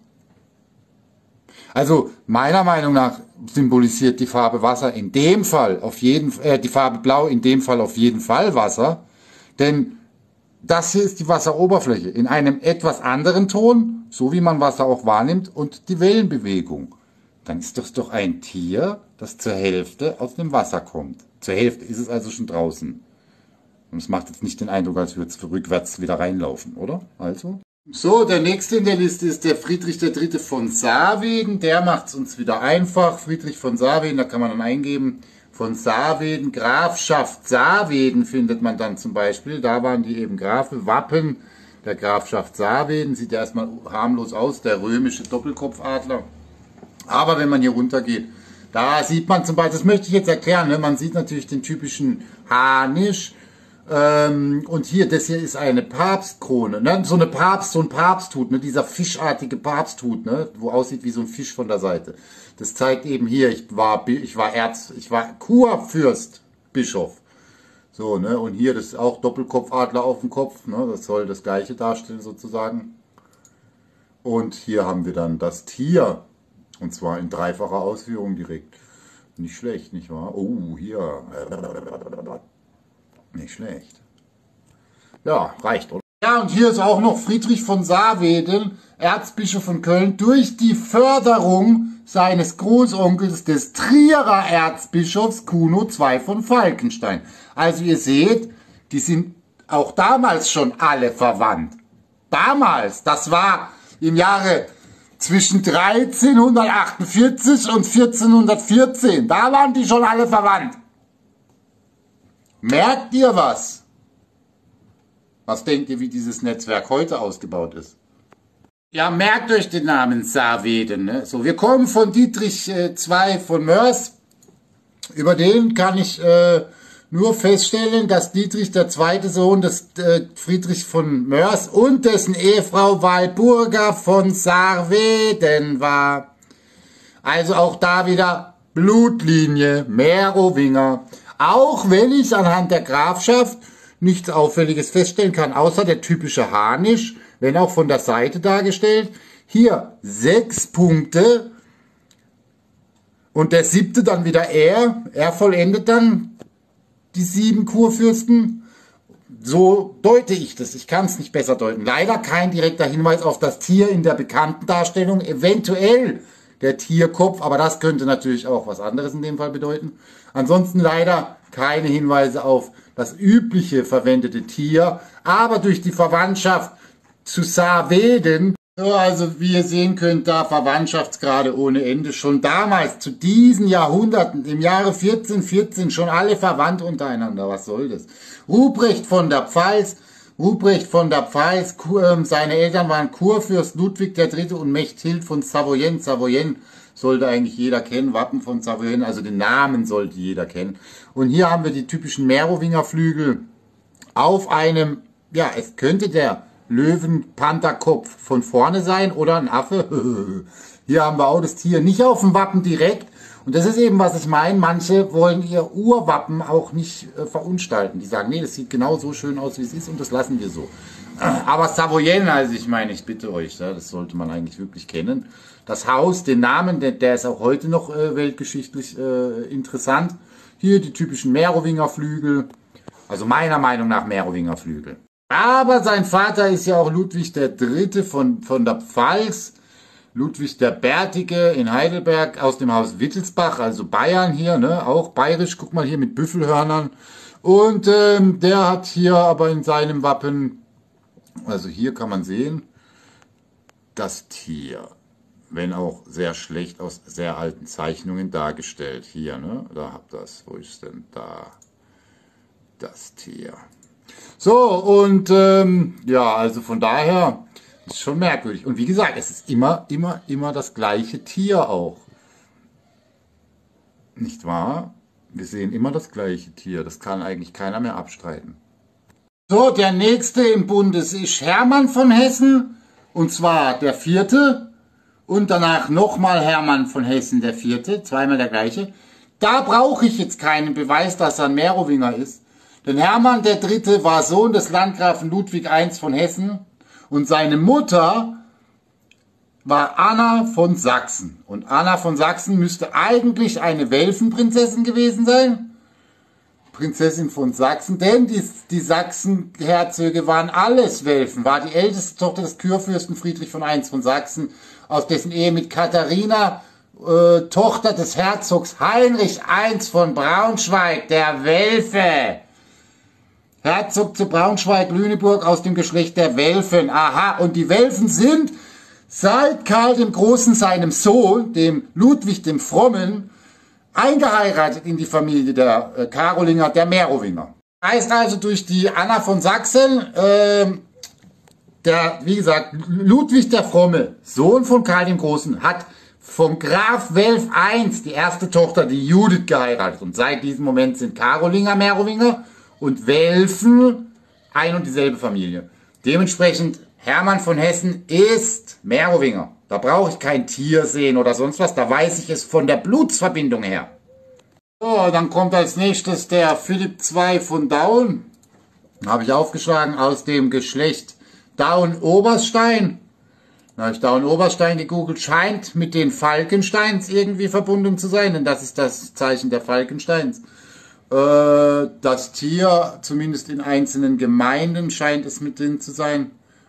Also meiner Meinung nach symbolisiert die Farbe Wasser in dem Fall auf jeden äh, die Farbe Blau in dem Fall auf jeden Fall Wasser, denn das hier ist die Wasseroberfläche in einem etwas anderen Ton, so wie man Wasser auch wahrnimmt, und die Wellenbewegung. Dann ist das doch ein Tier, das zur Hälfte aus dem Wasser kommt. Zur Hälfte ist es also schon draußen. Und es macht jetzt nicht den Eindruck, als würde es rückwärts wieder reinlaufen, oder? Also. So, der nächste in der Liste ist der Friedrich der Dritte von Saarweden. Der macht es uns wieder einfach. Friedrich von Saarweden, da kann man dann eingeben, von Saarweden, Grafschaft Saarweden findet man dann zum Beispiel. Da waren die eben Grafe, Wappen der Grafschaft Saarweden. Sieht ja erstmal harmlos aus, der römische Doppelkopfadler. Aber wenn man hier runter geht, da sieht man zum Beispiel, das möchte ich jetzt erklären, ne? Man sieht natürlich den typischen Harnisch. Ähm, und hier, das hier ist eine Papstkrone, ne? So eine Papst, so ein Papsthut, ne? Dieser fischartige Papsthut, ne? Wo aussieht wie so ein Fisch von der Seite. Das zeigt eben hier, ich war, ich war Erz, ich war Kurfürst, Bischof. So, ne? Und hier, das ist auch Doppelkopfadler auf dem Kopf, ne? Das soll das Gleiche darstellen sozusagen. Und hier haben wir dann das Tier. Und zwar in dreifacher Ausführung direkt. Nicht schlecht, nicht wahr? Oh, hier. Nicht schlecht. Ja, reicht, oder? Ja, und und hier ist auch noch Friedrich von Sarweden, Erzbischof von Köln, durch die Förderung seines Großonkels des Trierer Erzbischofs Kuno der Zweite von Falkenstein. Also ihr seht, die sind auch damals schon alle verwandt. Damals, das war im Jahre zwischen dreizehnhundertachtundvierzig und vierzehnhundertvierzehn, da waren die schon alle verwandt. Merkt ihr was? Was denkt ihr, wie dieses Netzwerk heute ausgebaut ist? Ja, merkt euch den Namen Sarweden. Ne? So, wir kommen von Dietrich der Zweite von Moers. Über den kann ich äh, nur feststellen, dass Dietrich der zweite Sohn des äh, Friedrich von Moers und dessen Ehefrau Walburga von Sarweden war. Also auch da wieder Blutlinie Merowinger. Auch wenn ich anhand der Grafschaft nichts Auffälliges feststellen kann, außer der typische Harnisch, wenn auch von der Seite dargestellt. Hier sechs Punkte und der siebte dann wieder er. Er vollendet dann die sieben Kurfürsten. So deute ich das. Ich kann es nicht besser deuten. Leider kein direkter Hinweis auf das Tier in der bekannten Darstellung. Eventuell der Tierkopf, aber das könnte natürlich auch was anderes in dem Fall bedeuten. Ansonsten leider keine Hinweise auf das übliche verwendete Tier, aber durch die Verwandtschaft zu Sarweden, so, also wie ihr sehen könnt, da Verwandtschaftsgrade ohne Ende, schon damals, zu diesen Jahrhunderten, im Jahre vierzehnhundertvierzehn, schon alle verwandt untereinander, was soll das? Ruprecht von der Pfalz, Ruprecht von der Pfalz, seine Eltern waren Kurfürst Ludwig der Dritte und Mechthild von Savoyen. Savoyen sollte eigentlich jeder kennen, Wappen von Savoyen, also den Namen sollte jeder kennen. Und hier haben wir die typischen Merowinger Flügel auf einem, ja, es könnte der Löwen-Pantherkopf von vorne sein oder ein Affe. Hier haben wir auch das Tier nicht auf dem Wappen direkt. Und das ist eben, was ich meine. Manche wollen ihr Urwappen auch nicht äh, verunstalten. Die sagen, nee, das sieht genau so schön aus, wie es ist und das lassen wir so. Aber Savoyen, also ich meine, ich bitte euch, ja, das sollte man eigentlich wirklich kennen. Das Haus, den Namen, der, der ist auch heute noch äh, weltgeschichtlich äh, interessant. Hier die typischen Merowinger Flügel. Also meiner Meinung nach Merowinger Flügel. Aber sein Vater ist ja auch Ludwig der Dritte von, von der Pfalz. Ludwig der Bärtige in Heidelberg aus dem Haus Wittelsbach, also Bayern hier, ne, auch bayerisch, guck mal hier mit Büffelhörnern. Und ähm, der hat hier aber in seinem Wappen, also hier kann man sehen, das Tier, wenn auch sehr schlecht aus sehr alten Zeichnungen dargestellt. Hier, ne, da habt ihr das, wo ist denn da das Tier? So, und ähm, ja, also von daher ist schon merkwürdig. Und wie gesagt, es ist immer, immer, immer das gleiche Tier auch. Nicht wahr? Wir sehen immer das gleiche Tier. Das kann eigentlich keiner mehr abstreiten. So, der nächste im Bunde ist Hermann von Hessen. Und zwar der vierte. Und danach nochmal Hermann von Hessen, der vierte. Zweimal der gleiche. Da brauche ich jetzt keinen Beweis, dass er ein Merowinger ist. Denn Hermann der Dritte war Sohn des Landgrafen Ludwig der Erste von Hessen und seine Mutter war Anna von Sachsen. Und Anna von Sachsen müsste eigentlich eine Welfenprinzessin gewesen sein. Prinzessin von Sachsen, denn die, die Sachsenherzöge waren alles Welfen, war die älteste Tochter des Kurfürsten Friedrich von Eins von Sachsen, aus dessen Ehe mit Katharina, äh, Tochter des Herzogs Heinrich der Erste von Braunschweig, der Welfe. Herzog zu Braunschweig-Lüneburg aus dem Geschlecht der Welfen. Aha, und die Welfen sind seit Karl dem Großen, seinem Sohn, dem Ludwig dem Frommen, eingeheiratet in die Familie der äh, Karolinger, der Merowinger. Heißt also durch die Anna von Sachsen, äh, der, wie gesagt, Ludwig der Fromme, Sohn von Karl dem Großen, hat vom Graf Welf der Erste die erste Tochter, die Judith, geheiratet. Und seit diesem Moment sind Karolinger Merowinger und Welfen ein und dieselbe Familie. Dementsprechend, Hermann von Hessen ist Merowinger. Da brauche ich kein Tier sehen oder sonst was, da weiß ich es von der Blutsverbindung her. So, dann kommt als nächstes der Philipp der Zweite von Daun. Habe ich aufgeschlagen aus dem Geschlecht Daun-Oberstein. Da habe ich Daun-Oberstein gegoogelt, scheint mit den Falkensteins irgendwie verbunden zu sein, denn das ist das Zeichen der Falkensteins. Das Tier, zumindest in einzelnen Gemeinden, scheint es mit drin zu sein.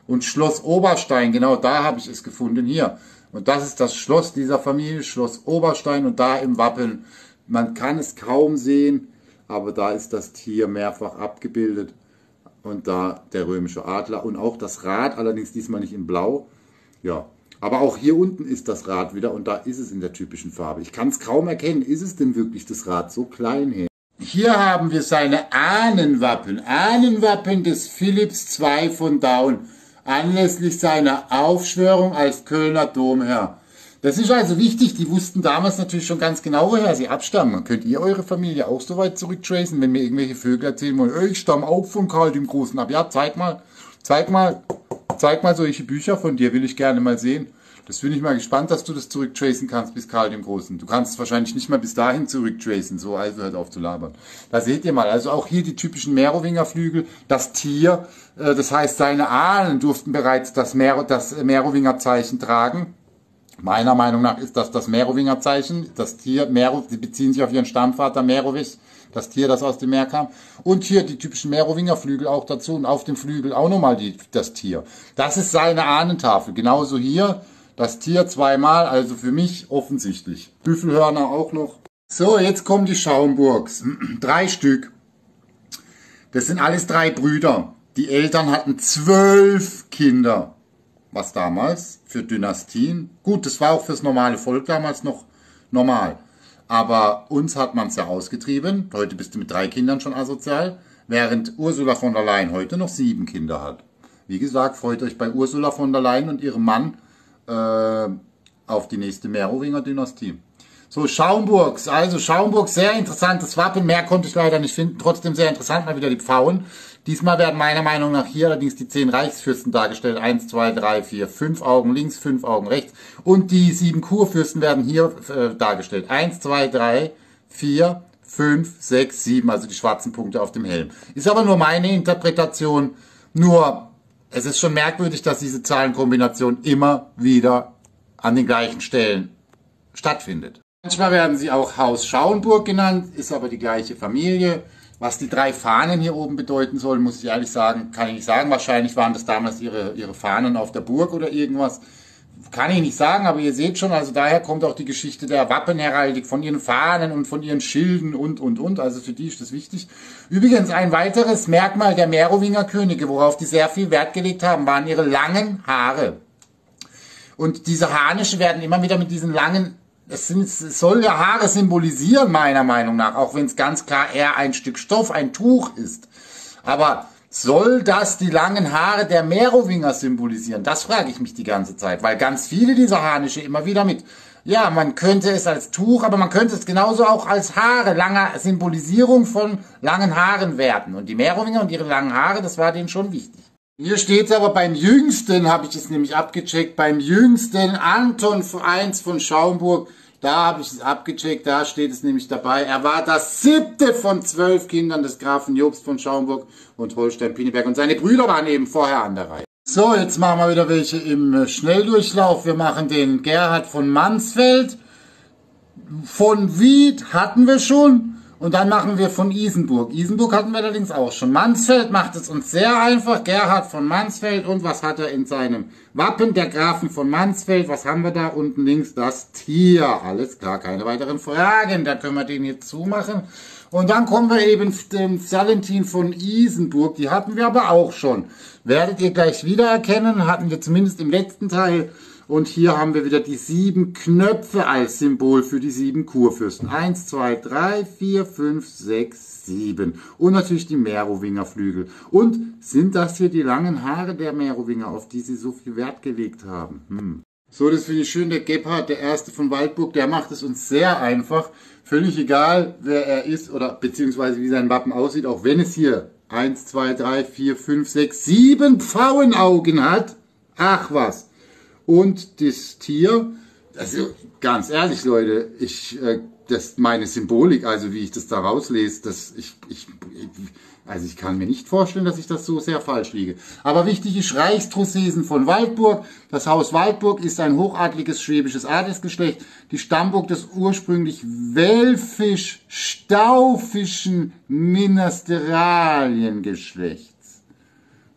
Und Schloss Oberstein, genau da habe ich es gefunden, hier. Und das ist das Schloss dieser Familie, Schloss Oberstein, und da im Wappen, man kann es kaum sehen, aber da ist das Tier mehrfach abgebildet. Und da der römische Adler und auch das Rad, allerdings diesmal nicht in Blau. Ja, aber auch hier unten ist das Rad wieder und da ist es in der typischen Farbe. Ich kann es kaum erkennen, ist es denn wirklich das Rad so klein hier? Hier haben wir seine Ahnenwappen, Ahnenwappen des Philipps der Zweite von Daun, anlässlich seiner Aufschwörung als Kölner Domherr. Das ist also wichtig, die wussten damals natürlich schon ganz genau, woher sie abstammen. Könnt ihr eure Familie auch so weit zurücktracen, wenn mir irgendwelche Vögel erzählen wollen, ich stamme auch von Karl dem Großen ab. Ja, zeig mal, zeig mal, zeig mal solche Bücher von dir, will ich gerne mal sehen. Das bin ich mal gespannt, dass du das zurücktracen kannst bis Karl dem Großen. Du kannst es wahrscheinlich nicht mal bis dahin zurücktracen, so also hört auf zu labern. Da seht ihr mal, also auch hier die typischen Merowinger Flügel, das Tier, äh, das heißt seine Ahnen durften bereits das, Mer das Merowinger Zeichen tragen. Meiner Meinung nach ist das das Merowinger Zeichen, das Tier, Mero, die beziehen sich auf ihren Stammvater Merowich, das Tier, das aus dem Meer kam. Und hier die typischen Merowinger Flügel auch dazu und auf dem Flügel auch nochmal die, das Tier. Das ist seine Ahnentafel, genauso hier. Das Tier zweimal, also für mich offensichtlich. Büffelhörner auch noch. So, jetzt kommen die Schaumburgs. Drei Stück. Das sind alles drei Brüder. Die Eltern hatten zwölf Kinder. Was damals für Dynastien. Gut, das war auch fürs normale Volk damals noch normal. Aber uns hat man es ja ausgetrieben. Heute bist du mit drei Kindern schon asozial. Während Ursula von der Leyen heute noch sieben Kinder hat. Wie gesagt, freut euch bei Ursula von der Leyen und ihrem Mann auf die nächste Merowinger Dynastie. So, Schaumburgs, also Schaumburgs, sehr interessantes Wappen, mehr konnte ich leider nicht finden, trotzdem sehr interessant, mal wieder die Pfauen. Diesmal werden meiner Meinung nach hier allerdings die zehn Reichsfürsten dargestellt, eins, zwei, drei, vier, fünf Augen links, fünf Augen rechts, und die sieben Kurfürsten werden hier äh, dargestellt, eins, zwei, drei, vier, fünf, sechs, sieben, also die schwarzen Punkte auf dem Helm. Ist aber nur meine Interpretation, nur es ist schon merkwürdig, dass diese Zahlenkombination immer wieder an den gleichen Stellen stattfindet. Manchmal werden sie auch Haus Schauenburg genannt, ist aber die gleiche Familie. Was die drei Fahnen hier oben bedeuten sollen, muss ich ehrlich sagen, kann ich nicht sagen. Wahrscheinlich waren das damals ihre, ihre Fahnen auf der Burg oder irgendwas. Kann ich nicht sagen, aber ihr seht schon, also daher kommt auch die Geschichte der Wappenheraldik von ihren Fahnen und von ihren Schilden und, und, und. Also für die ist das wichtig. Übrigens ein weiteres Merkmal der Merowinger Könige, worauf die sehr viel Wert gelegt haben, waren ihre langen Haare. Und diese Harnische werden immer wieder mit diesen langen, es, sind, es soll ja Haare symbolisieren, meiner Meinung nach, auch wenn es ganz klar eher ein Stück Stoff, ein Tuch ist. Aber soll das die langen Haare der Merowinger symbolisieren? Das frage ich mich die ganze Zeit, weil ganz viele dieser Harnische immer wieder mit, ja, man könnte es als Tuch, aber man könnte es genauso auch als Haare, langer Symbolisierung von langen Haaren werten. Und die Merowinger und ihre langen Haare, das war denen schon wichtig. Hier steht es aber beim Jüngsten, habe ich es nämlich abgecheckt, beim Jüngsten Anton eins von Schaumburg, da habe ich es abgecheckt, da steht es nämlich dabei. Er war das siebte von zwölf Kindern des Grafen Jobst von Schaumburg und Holstein-Pinneberg. Und seine Brüder waren eben vorher an der Reihe. So, jetzt machen wir wieder welche im Schnelldurchlauf. Wir machen den Gerhard von Mansfeld. Von Wied hatten wir schon. Und dann machen wir von Isenburg. Isenburg hatten wir allerdings auch schon. Mansfeld macht es uns sehr einfach. Gerhard von Mansfeld. Und was hat er in seinem Wappen? Der Grafen von Mansfeld. Was haben wir da unten links? Das Tier. Alles klar, keine weiteren Fragen. Da können wir den jetzt zumachen. Und dann kommen wir eben dem Valentin von Isenburg. Die hatten wir aber auch schon. Werdet ihr gleich wiedererkennen. Hatten wir zumindest im letzten Teil. Und hier haben wir wieder die sieben Knöpfe als Symbol für die sieben Kurfürsten. Eins, zwei, drei, vier, fünf, sechs, sieben. Und natürlich die Merowinger Flügel. Und sind das hier die langen Haare der Merowinger, auf die sie so viel Wert gelegt haben? Hm. So, das finde ich schön. Der Gebhard, der Erste von Waldburg, der macht es uns sehr einfach. Völlig egal, wer er ist oder beziehungsweise wie sein Wappen aussieht, auch wenn es hier eins, zwei, drei, vier, fünf, sechs, sieben Pfauenaugen hat. Ach was. Und das Tier, also ganz ehrlich Leute, ich, äh, das meine Symbolik, also wie ich das da rauslese, das, ich, ich, also ich kann mir nicht vorstellen, dass ich das so sehr falsch liege. Aber wichtig ist Reichsdrussesen von Waldburg. Das Haus Waldburg ist ein hochadliges schwäbisches Adelsgeschlecht, die Stammburg des ursprünglich welfisch-staufischen Ministerialiengeschlechts.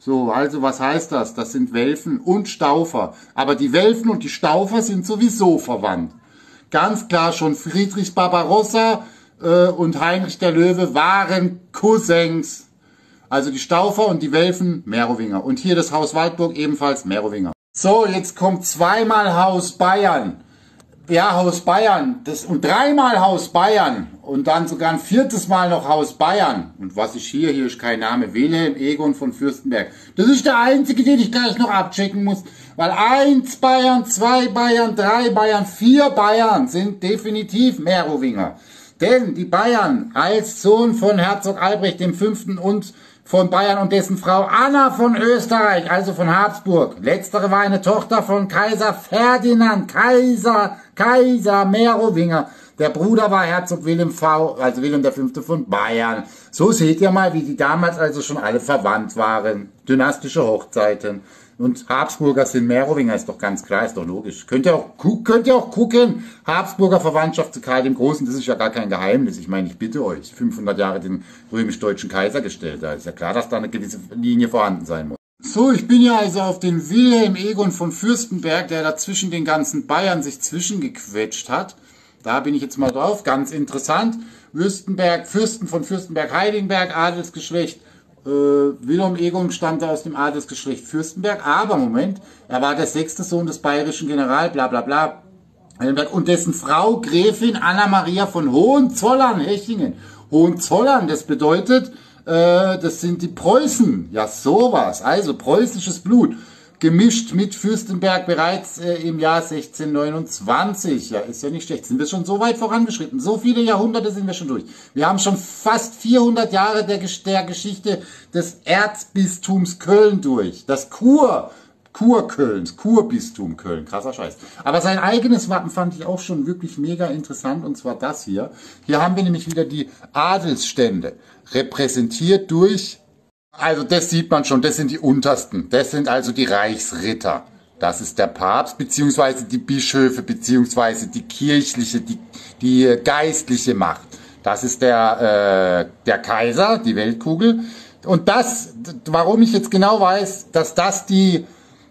So, also was heißt das? Das sind Welfen und Staufer. Aber die Welfen und die Staufer sind sowieso verwandt. Ganz klar, schon Friedrich Barbarossa äh, und Heinrich der Löwe waren Cousins. Also die Staufer und die Welfen Merowinger. Und hier das Haus Waldburg ebenfalls Merowinger. So, jetzt kommt zweimal Haus Bayern. Ja, Haus Bayern. Das, und dreimal Haus Bayern. Und dann sogar ein viertes Mal noch Haus Bayern. Und was ich hier, hier ist kein Name. Wilhelm Egon von Fürstenberg. Das ist der einzige, den ich gleich noch abchecken muss. Weil eins Bayern, zwei Bayern, drei Bayern, vier Bayern sind definitiv Merowinger. Denn die Bayern als Sohn von Herzog Albrecht dem Fünften und von Bayern und dessen Frau Anna von Österreich, also von Habsburg. Letztere war eine Tochter von Kaiser Ferdinand, Kaiser, Kaiser Merowinger. Der Bruder war Herzog Wilhelm V., also Wilhelm der Fünfte von Bayern. So seht ihr mal, wie die damals also schon alle verwandt waren. Dynastische Hochzeiten. Und Habsburger sind Merowinger, ist doch ganz klar, ist doch logisch. Könnt ihr auch, könnt ihr auch gucken, Habsburger Verwandtschaft zu Karl dem Großen, das ist ja gar kein Geheimnis. Ich meine, ich bitte euch, fünfhundert Jahre den römisch-deutschen Kaiser gestellt, da ist ja klar, dass da eine gewisse Linie vorhanden sein muss. So, ich bin ja also auf den Wilhelm Egon von Fürstenberg, der da zwischen den ganzen Bayern sich zwischengequetscht hat. Da bin ich jetzt mal drauf, ganz interessant. Fürstenberg, Fürsten von Fürstenberg-Heiligenberg, Adelsgeschlecht. Äh, Wilhelm Egon stammte aus dem Adelsgeschlecht Fürstenberg, aber Moment, er war der sechste Sohn des bayerischen General, bla bla bla, und dessen Frau Gräfin Anna-Maria von Hohenzollern-Hechingen. Hohenzollern, das bedeutet, äh, das sind die Preußen, ja sowas, also preußisches Blut. Gemischt mit Fürstenberg bereits äh, im Jahr sechzehnhundertneunundzwanzig. Ja, ist ja nicht schlecht. Sind wir schon so weit vorangeschritten. So viele Jahrhunderte sind wir schon durch. Wir haben schon fast vierhundert Jahre der, der Geschichte des Erzbistums Köln durch. Das Kur, Kurkölns, Kurbistum Köln. Krasser Scheiß. Aber sein eigenes Wappen fand ich auch schon wirklich mega interessant. Und zwar das hier. Hier haben wir nämlich wieder die Adelsstände. Repräsentiert durch... Also das sieht man schon, das sind die Untersten, das sind also die Reichsritter. Das ist der Papst, beziehungsweise die Bischöfe, beziehungsweise die kirchliche, die, die geistliche Macht. Das ist der, äh, der Kaiser, die Weltkugel. Und das, warum ich jetzt genau weiß, dass das die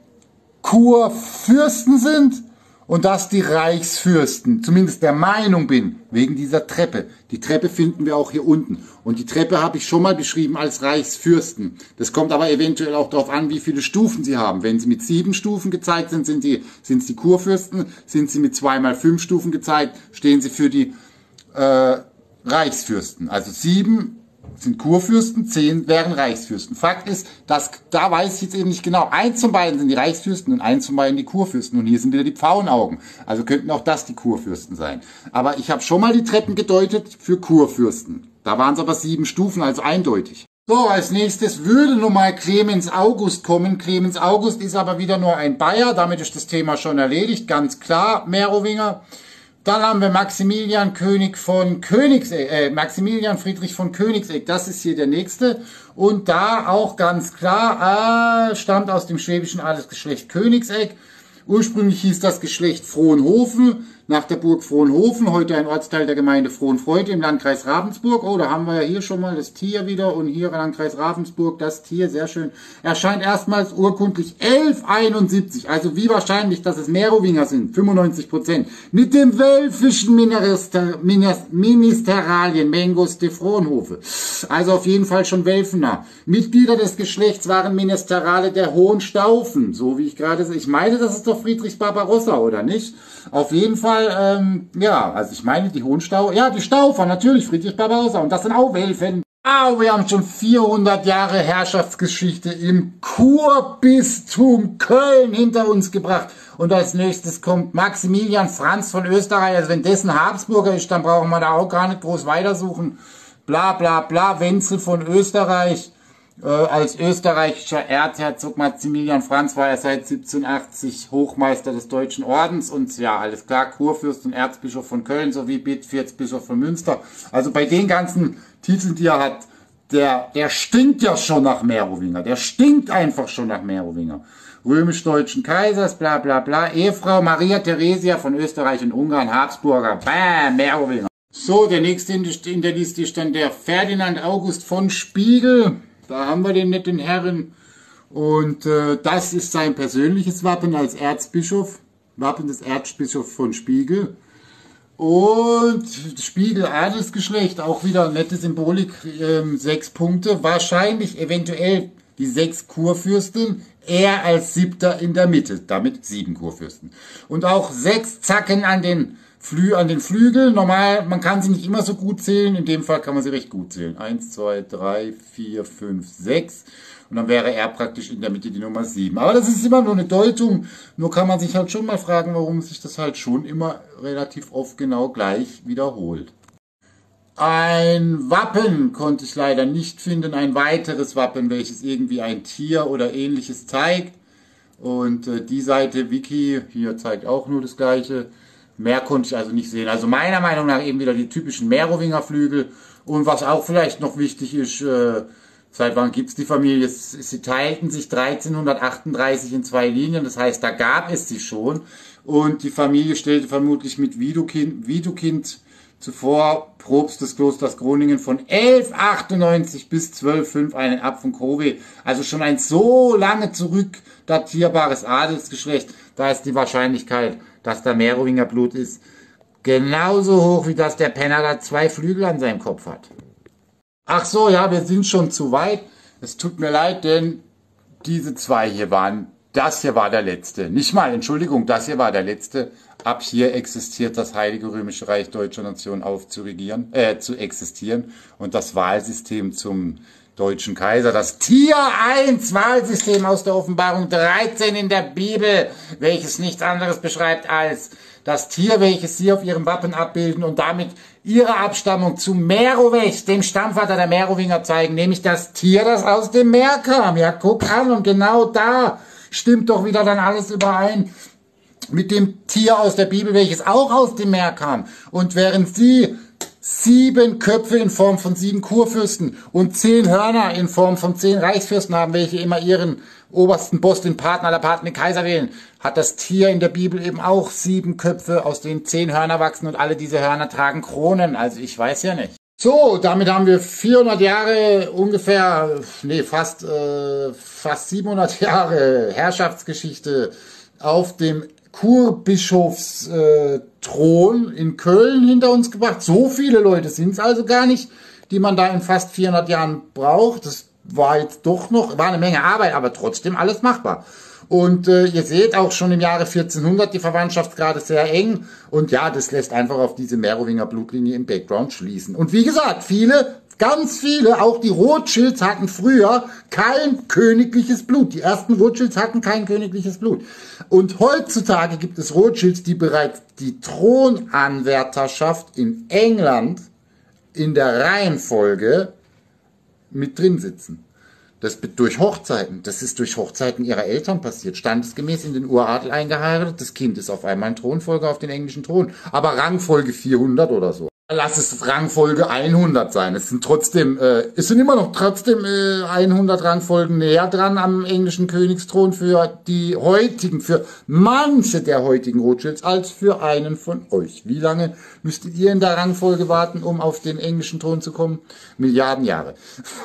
Kurfürsten sind und dass die Reichsfürsten, zumindest der Meinung bin, wegen dieser Treppe. Die Treppe finden wir auch hier unten. Und die Treppe habe ich schon mal beschrieben als Reichsfürsten. Das kommt aber eventuell auch darauf an, wie viele Stufen sie haben. Wenn sie mit sieben Stufen gezeigt sind, sind die, sind es die Kurfürsten. Sind sie mit zwei mal fünf Stufen gezeigt, stehen sie für die äh, Reichsfürsten. Also sieben sind Kurfürsten, zehn wären Reichsfürsten. Fakt ist, dass, da weiß ich jetzt eben nicht genau, eins von beiden sind die Reichsfürsten und eins von beiden die Kurfürsten. Und hier sind wieder die Pfauenaugen. Also könnten auch das die Kurfürsten sein. Aber ich habe schon mal die Treppen gedeutet für Kurfürsten. Da waren es aber sieben Stufen, also eindeutig. So, als nächstes würde nun mal Clemens August kommen. Clemens August ist aber wieder nur ein Bayer. Damit ist das Thema schon erledigt. Ganz klar, Merowinger. Dann haben wir Maximilian König von Königsegg, äh, Maximilian Friedrich von Königsegg, das ist hier der nächste. Und da auch ganz klar, äh, stammt aus dem schwäbischen Adelsgeschlecht Königsegg. Ursprünglich hieß das Geschlecht Frohnhofen, nach der Burg Frohnhofen, heute ein Ortsteil der Gemeinde Frohnfreude im Landkreis Ravensburg. Oh, da haben wir ja hier schon mal das Tier wieder und hier Landkreis Ravensburg, das Tier, sehr schön. Erscheint erstmals urkundlich elf einundsiebzig, also wie wahrscheinlich, dass es Merowinger sind, fünfundneunzig Prozent, mit dem welfischen Minister, Ministeralien Mengos de Frohnhofe. Also auf jeden Fall schon Welfener. Mitglieder des Geschlechts waren Ministerale der Hohenstaufen, so wie ich gerade, ich meine, das ist doch Friedrich Barbarossa, oder nicht? Auf jeden Fall, ähm, ja, also ich meine die Hohenstaufer, ja, die Staufer, natürlich, Friedrich Barbarossa, und das sind auch Welfen. Ah, wir haben schon vierhundert Jahre Herrschaftsgeschichte im Kurbistum Köln hinter uns gebracht. Und als nächstes kommt Maximilian Franz von Österreich. Also wenn dessen Habsburger ist, dann brauchen wir da auch gar nicht groß weitersuchen. Bla bla bla, Wenzel von Österreich. Äh, als österreichischer Erzherzog Maximilian Franz war er seit siebzehnhundertachtzig Hochmeister des Deutschen Ordens und ja, alles klar, Kurfürst und Erzbischof von Köln sowie Bittferzbischof von Münster. Also bei den ganzen Titeln, die er hat, der, der stinkt ja schon nach Merowinger. Der stinkt einfach schon nach Merowinger. Römisch-Deutschen Kaisers, bla bla bla. Ehefrau Maria Theresia von Österreich und Ungarn, Habsburger, bam, Merowinger. So, der nächste in der Liste ist dann der Ferdinand August von Spiegel. Da haben wir den netten Herren. Und äh, das ist sein persönliches Wappen als Erzbischof, Wappen des Erzbischofs von Spiegel. Und Spiegel Adelsgeschlecht, auch wieder nette Symbolik, ähm, sechs Punkte, wahrscheinlich eventuell die sechs Kurfürsten, er als siebter in der Mitte, damit sieben Kurfürsten. Und auch sechs Zacken an den, Flü an den Flügeln, normal, man kann sie nicht immer so gut zählen, in dem Fall kann man sie recht gut zählen. Eins, zwei, drei, vier, fünf, sechs. Und dann wäre er praktisch in der Mitte die Nummer sieben. Aber das ist immer nur eine Deutung. Nur kann man sich halt schon mal fragen, warum sich das halt schon immer relativ oft genau gleich wiederholt. Ein Wappen konnte ich leider nicht finden. Ein weiteres Wappen, welches irgendwie ein Tier oder ähnliches zeigt. Und äh, die Seite Wiki hier zeigt auch nur das Gleiche. Mehr konnte ich also nicht sehen. Also meiner Meinung nach eben wieder die typischen Merowingerflügel. Und was auch vielleicht noch wichtig ist, äh, seit wann gibt's die Familie? Sie teilten sich dreizehnhundertachtunddreißig in zwei Linien, das heißt, da gab es sie schon. Und die Familie stellte vermutlich mit Widukind, Widukind zuvor Propst des Klosters Groningen von elfhundertachtundneunzig bis zwölfhundertfünf einen Abt von Kove. Also schon ein so lange zurück datierbares Adelsgeschlecht. Da ist die Wahrscheinlichkeit, dass da Merowinger Blut ist, genauso hoch, wie dass der Penner da zwei Flügel an seinem Kopf hat. Ach so, ja, wir sind schon zu weit. Es tut mir leid, denn diese zwei hier waren, das hier war der letzte. Nicht mal, Entschuldigung, das hier war der letzte. Ab hier existiert das Heilige Römische Reich deutscher Nation auf zu regieren, äh, zu existieren. Und das Wahlsystem zum deutschen Kaiser, das Tier eins Wahlsystem aus der Offenbarung dreizehn in der Bibel, welches nichts anderes beschreibt als das Tier, welches sie auf ihrem Wappen abbilden und damit ihre Abstammung zu Merowech, dem Stammvater der Merowinger, zeigen, nämlich das Tier, das aus dem Meer kam. Ja, guck an, und genau da stimmt doch wieder dann alles überein mit dem Tier aus der Bibel, welches auch aus dem Meer kam. Und während sie sieben Köpfe in Form von sieben Kurfürsten und zehn Hörner in Form von zehn Reichsfürsten haben, welche immer ihren obersten Boss, den Partner, der Partner, den Kaiser wählen, hat das Tier in der Bibel eben auch sieben Köpfe, aus denen zehn Hörner wachsen, und alle diese Hörner tragen Kronen. Also ich weiß ja nicht. So, damit haben wir vierhundert Jahre ungefähr, nee, fast, äh, fast siebenhundert Jahre Herrschaftsgeschichte auf dem Kurbischofsthron äh, in Köln hinter uns gebracht. So viele Leute sind es also gar nicht, die man da in fast vierhundert Jahren braucht. Das war jetzt doch noch, war eine Menge Arbeit, aber trotzdem alles machbar. Und äh, ihr seht auch schon im Jahre vierzehnhundert die Verwandtschaftsgrade sehr eng. Und ja, das lässt einfach auf diese Merowinger Blutlinie im Background schließen. Und wie gesagt, viele, ganz viele, auch die Rothschilds hatten früher kein königliches Blut. Die ersten Rothschilds hatten kein königliches Blut. Und heutzutage gibt es Rothschilds, die bereits die Thronanwärterschaft in England in der Reihenfolge mit drin sitzen. Das durch Hochzeiten, das ist durch Hochzeiten ihrer Eltern passiert, standesgemäß in den Uradel eingeheiratet, das Kind ist auf einmal ein Thronfolger auf den englischen Thron, aber Rangfolge vierhundert oder so. Lass es Rangfolge hundert sein, es sind trotzdem, äh, es sind immer noch trotzdem äh, hundert Rangfolgen näher dran am englischen Königsthron für die heutigen, für manche der heutigen Rothschilds, als für einen von euch. Wie lange müsstet ihr in der Rangfolge warten, um auf den englischen Thron zu kommen? Milliarden Jahre.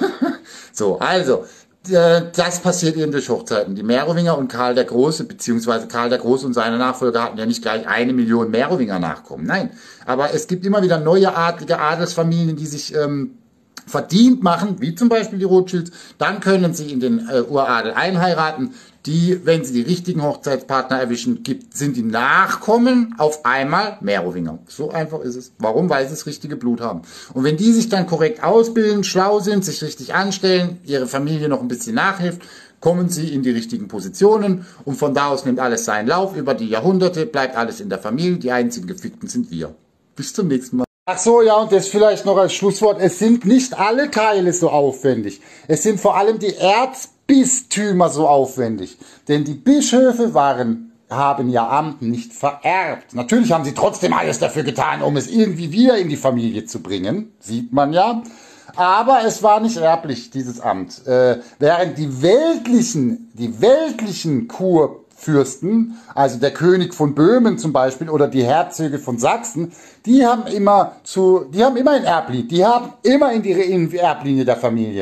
So, also, das passiert eben durch Hochzeiten. Die Merowinger und Karl der Große, beziehungsweise Karl der Große und seine Nachfolger hatten ja nicht gleich eine Million Merowinger Nachkommen. Nein, aber es gibt immer wieder neue adlige Adelsfamilien, die sich ähm, verdient machen, wie zum Beispiel die Rothschilds. Dann können sie in den äh, Uradel einheiraten. Die, wenn sie die richtigen Hochzeitspartner erwischen, gibt, sind die Nachkommen auf einmal Merowinger. So einfach ist es. Warum? Weil sie das richtige Blut haben. Und wenn die sich dann korrekt ausbilden, schlau sind, sich richtig anstellen, ihre Familie noch ein bisschen nachhilft, kommen sie in die richtigen Positionen und von da aus nimmt alles seinen Lauf. Über die Jahrhunderte bleibt alles in der Familie. Die einzigen Gefickten sind wir. Bis zum nächsten Mal. Ach so, ja, und das vielleicht noch als Schlusswort. Es sind nicht alle Teile so aufwendig. Es sind vor allem die Erzbistümer so aufwendig. Denn die Bischöfe waren, haben ihr Amt nicht vererbt. Natürlich haben sie trotzdem alles dafür getan, um es irgendwie wieder in die Familie zu bringen. Sieht man ja. Aber es war nicht erblich, dieses Amt. Äh, während die weltlichen, die weltlichen Kurfürsten, also der König von Böhmen zum Beispiel oder die Herzöge von Sachsen, die haben immer zu, die haben immer ein Erblied, die haben immer in die, in die Erblinie der Familie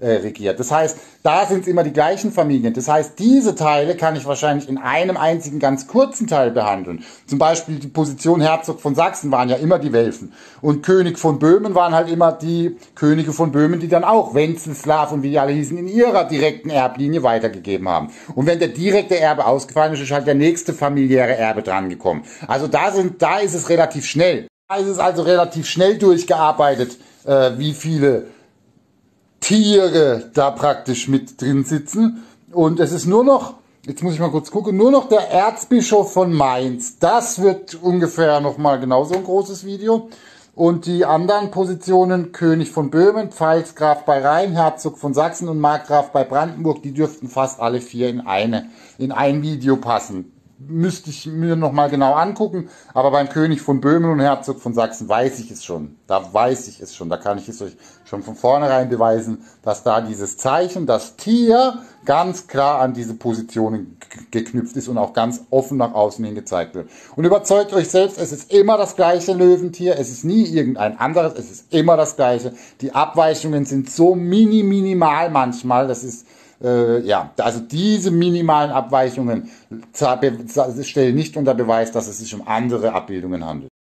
äh, regiert. Das heißt, da sind es immer die gleichen Familien. Das heißt, diese Teile kann ich wahrscheinlich in einem einzigen ganz kurzen Teil behandeln. Zum Beispiel die Position Herzog von Sachsen waren ja immer die Welfen. Und König von Böhmen waren halt immer die Könige von Böhmen, die dann auch Wenzelslav und wie die alle hießen, in ihrer direkten Erblinie weitergegeben haben. Und wenn der direkte Erbe ausgefallen ist, ist halt der nächste familiäre Erbe dran gekommen. Also da sind, da ist es relativ schnell. Da ist es also relativ schnell durchgearbeitet, äh, wie viele Tiere da praktisch mit drin sitzen. Und es ist nur noch, jetzt muss ich mal kurz gucken, nur noch der Erzbischof von Mainz. Das wird ungefähr nochmal genauso ein großes Video. Und die anderen Positionen, König von Böhmen, Pfalzgraf bei Rhein, Herzog von Sachsen und Markgraf bei Brandenburg, die dürften fast alle vier in eine, in ein Video passen. Müsste ich mir nochmal genau angucken, aber beim König von Böhmen und Herzog von Sachsen weiß ich es schon. Da weiß ich es schon, da kann ich es euch schon von vornherein beweisen, dass da dieses Zeichen, das Tier, ganz klar an diese Positionen geknüpft ist und auch ganz offen nach außen hin gezeigt wird. Und überzeugt euch selbst, es ist immer das gleiche Löwentier, es ist nie irgendein anderes, es ist immer das gleiche. Die Abweichungen sind so mini, minimal manchmal, das ist Äh, ja, also diese minimalen Abweichungen stellen nicht unter Beweis, dass es sich um andere Abbildungen handelt.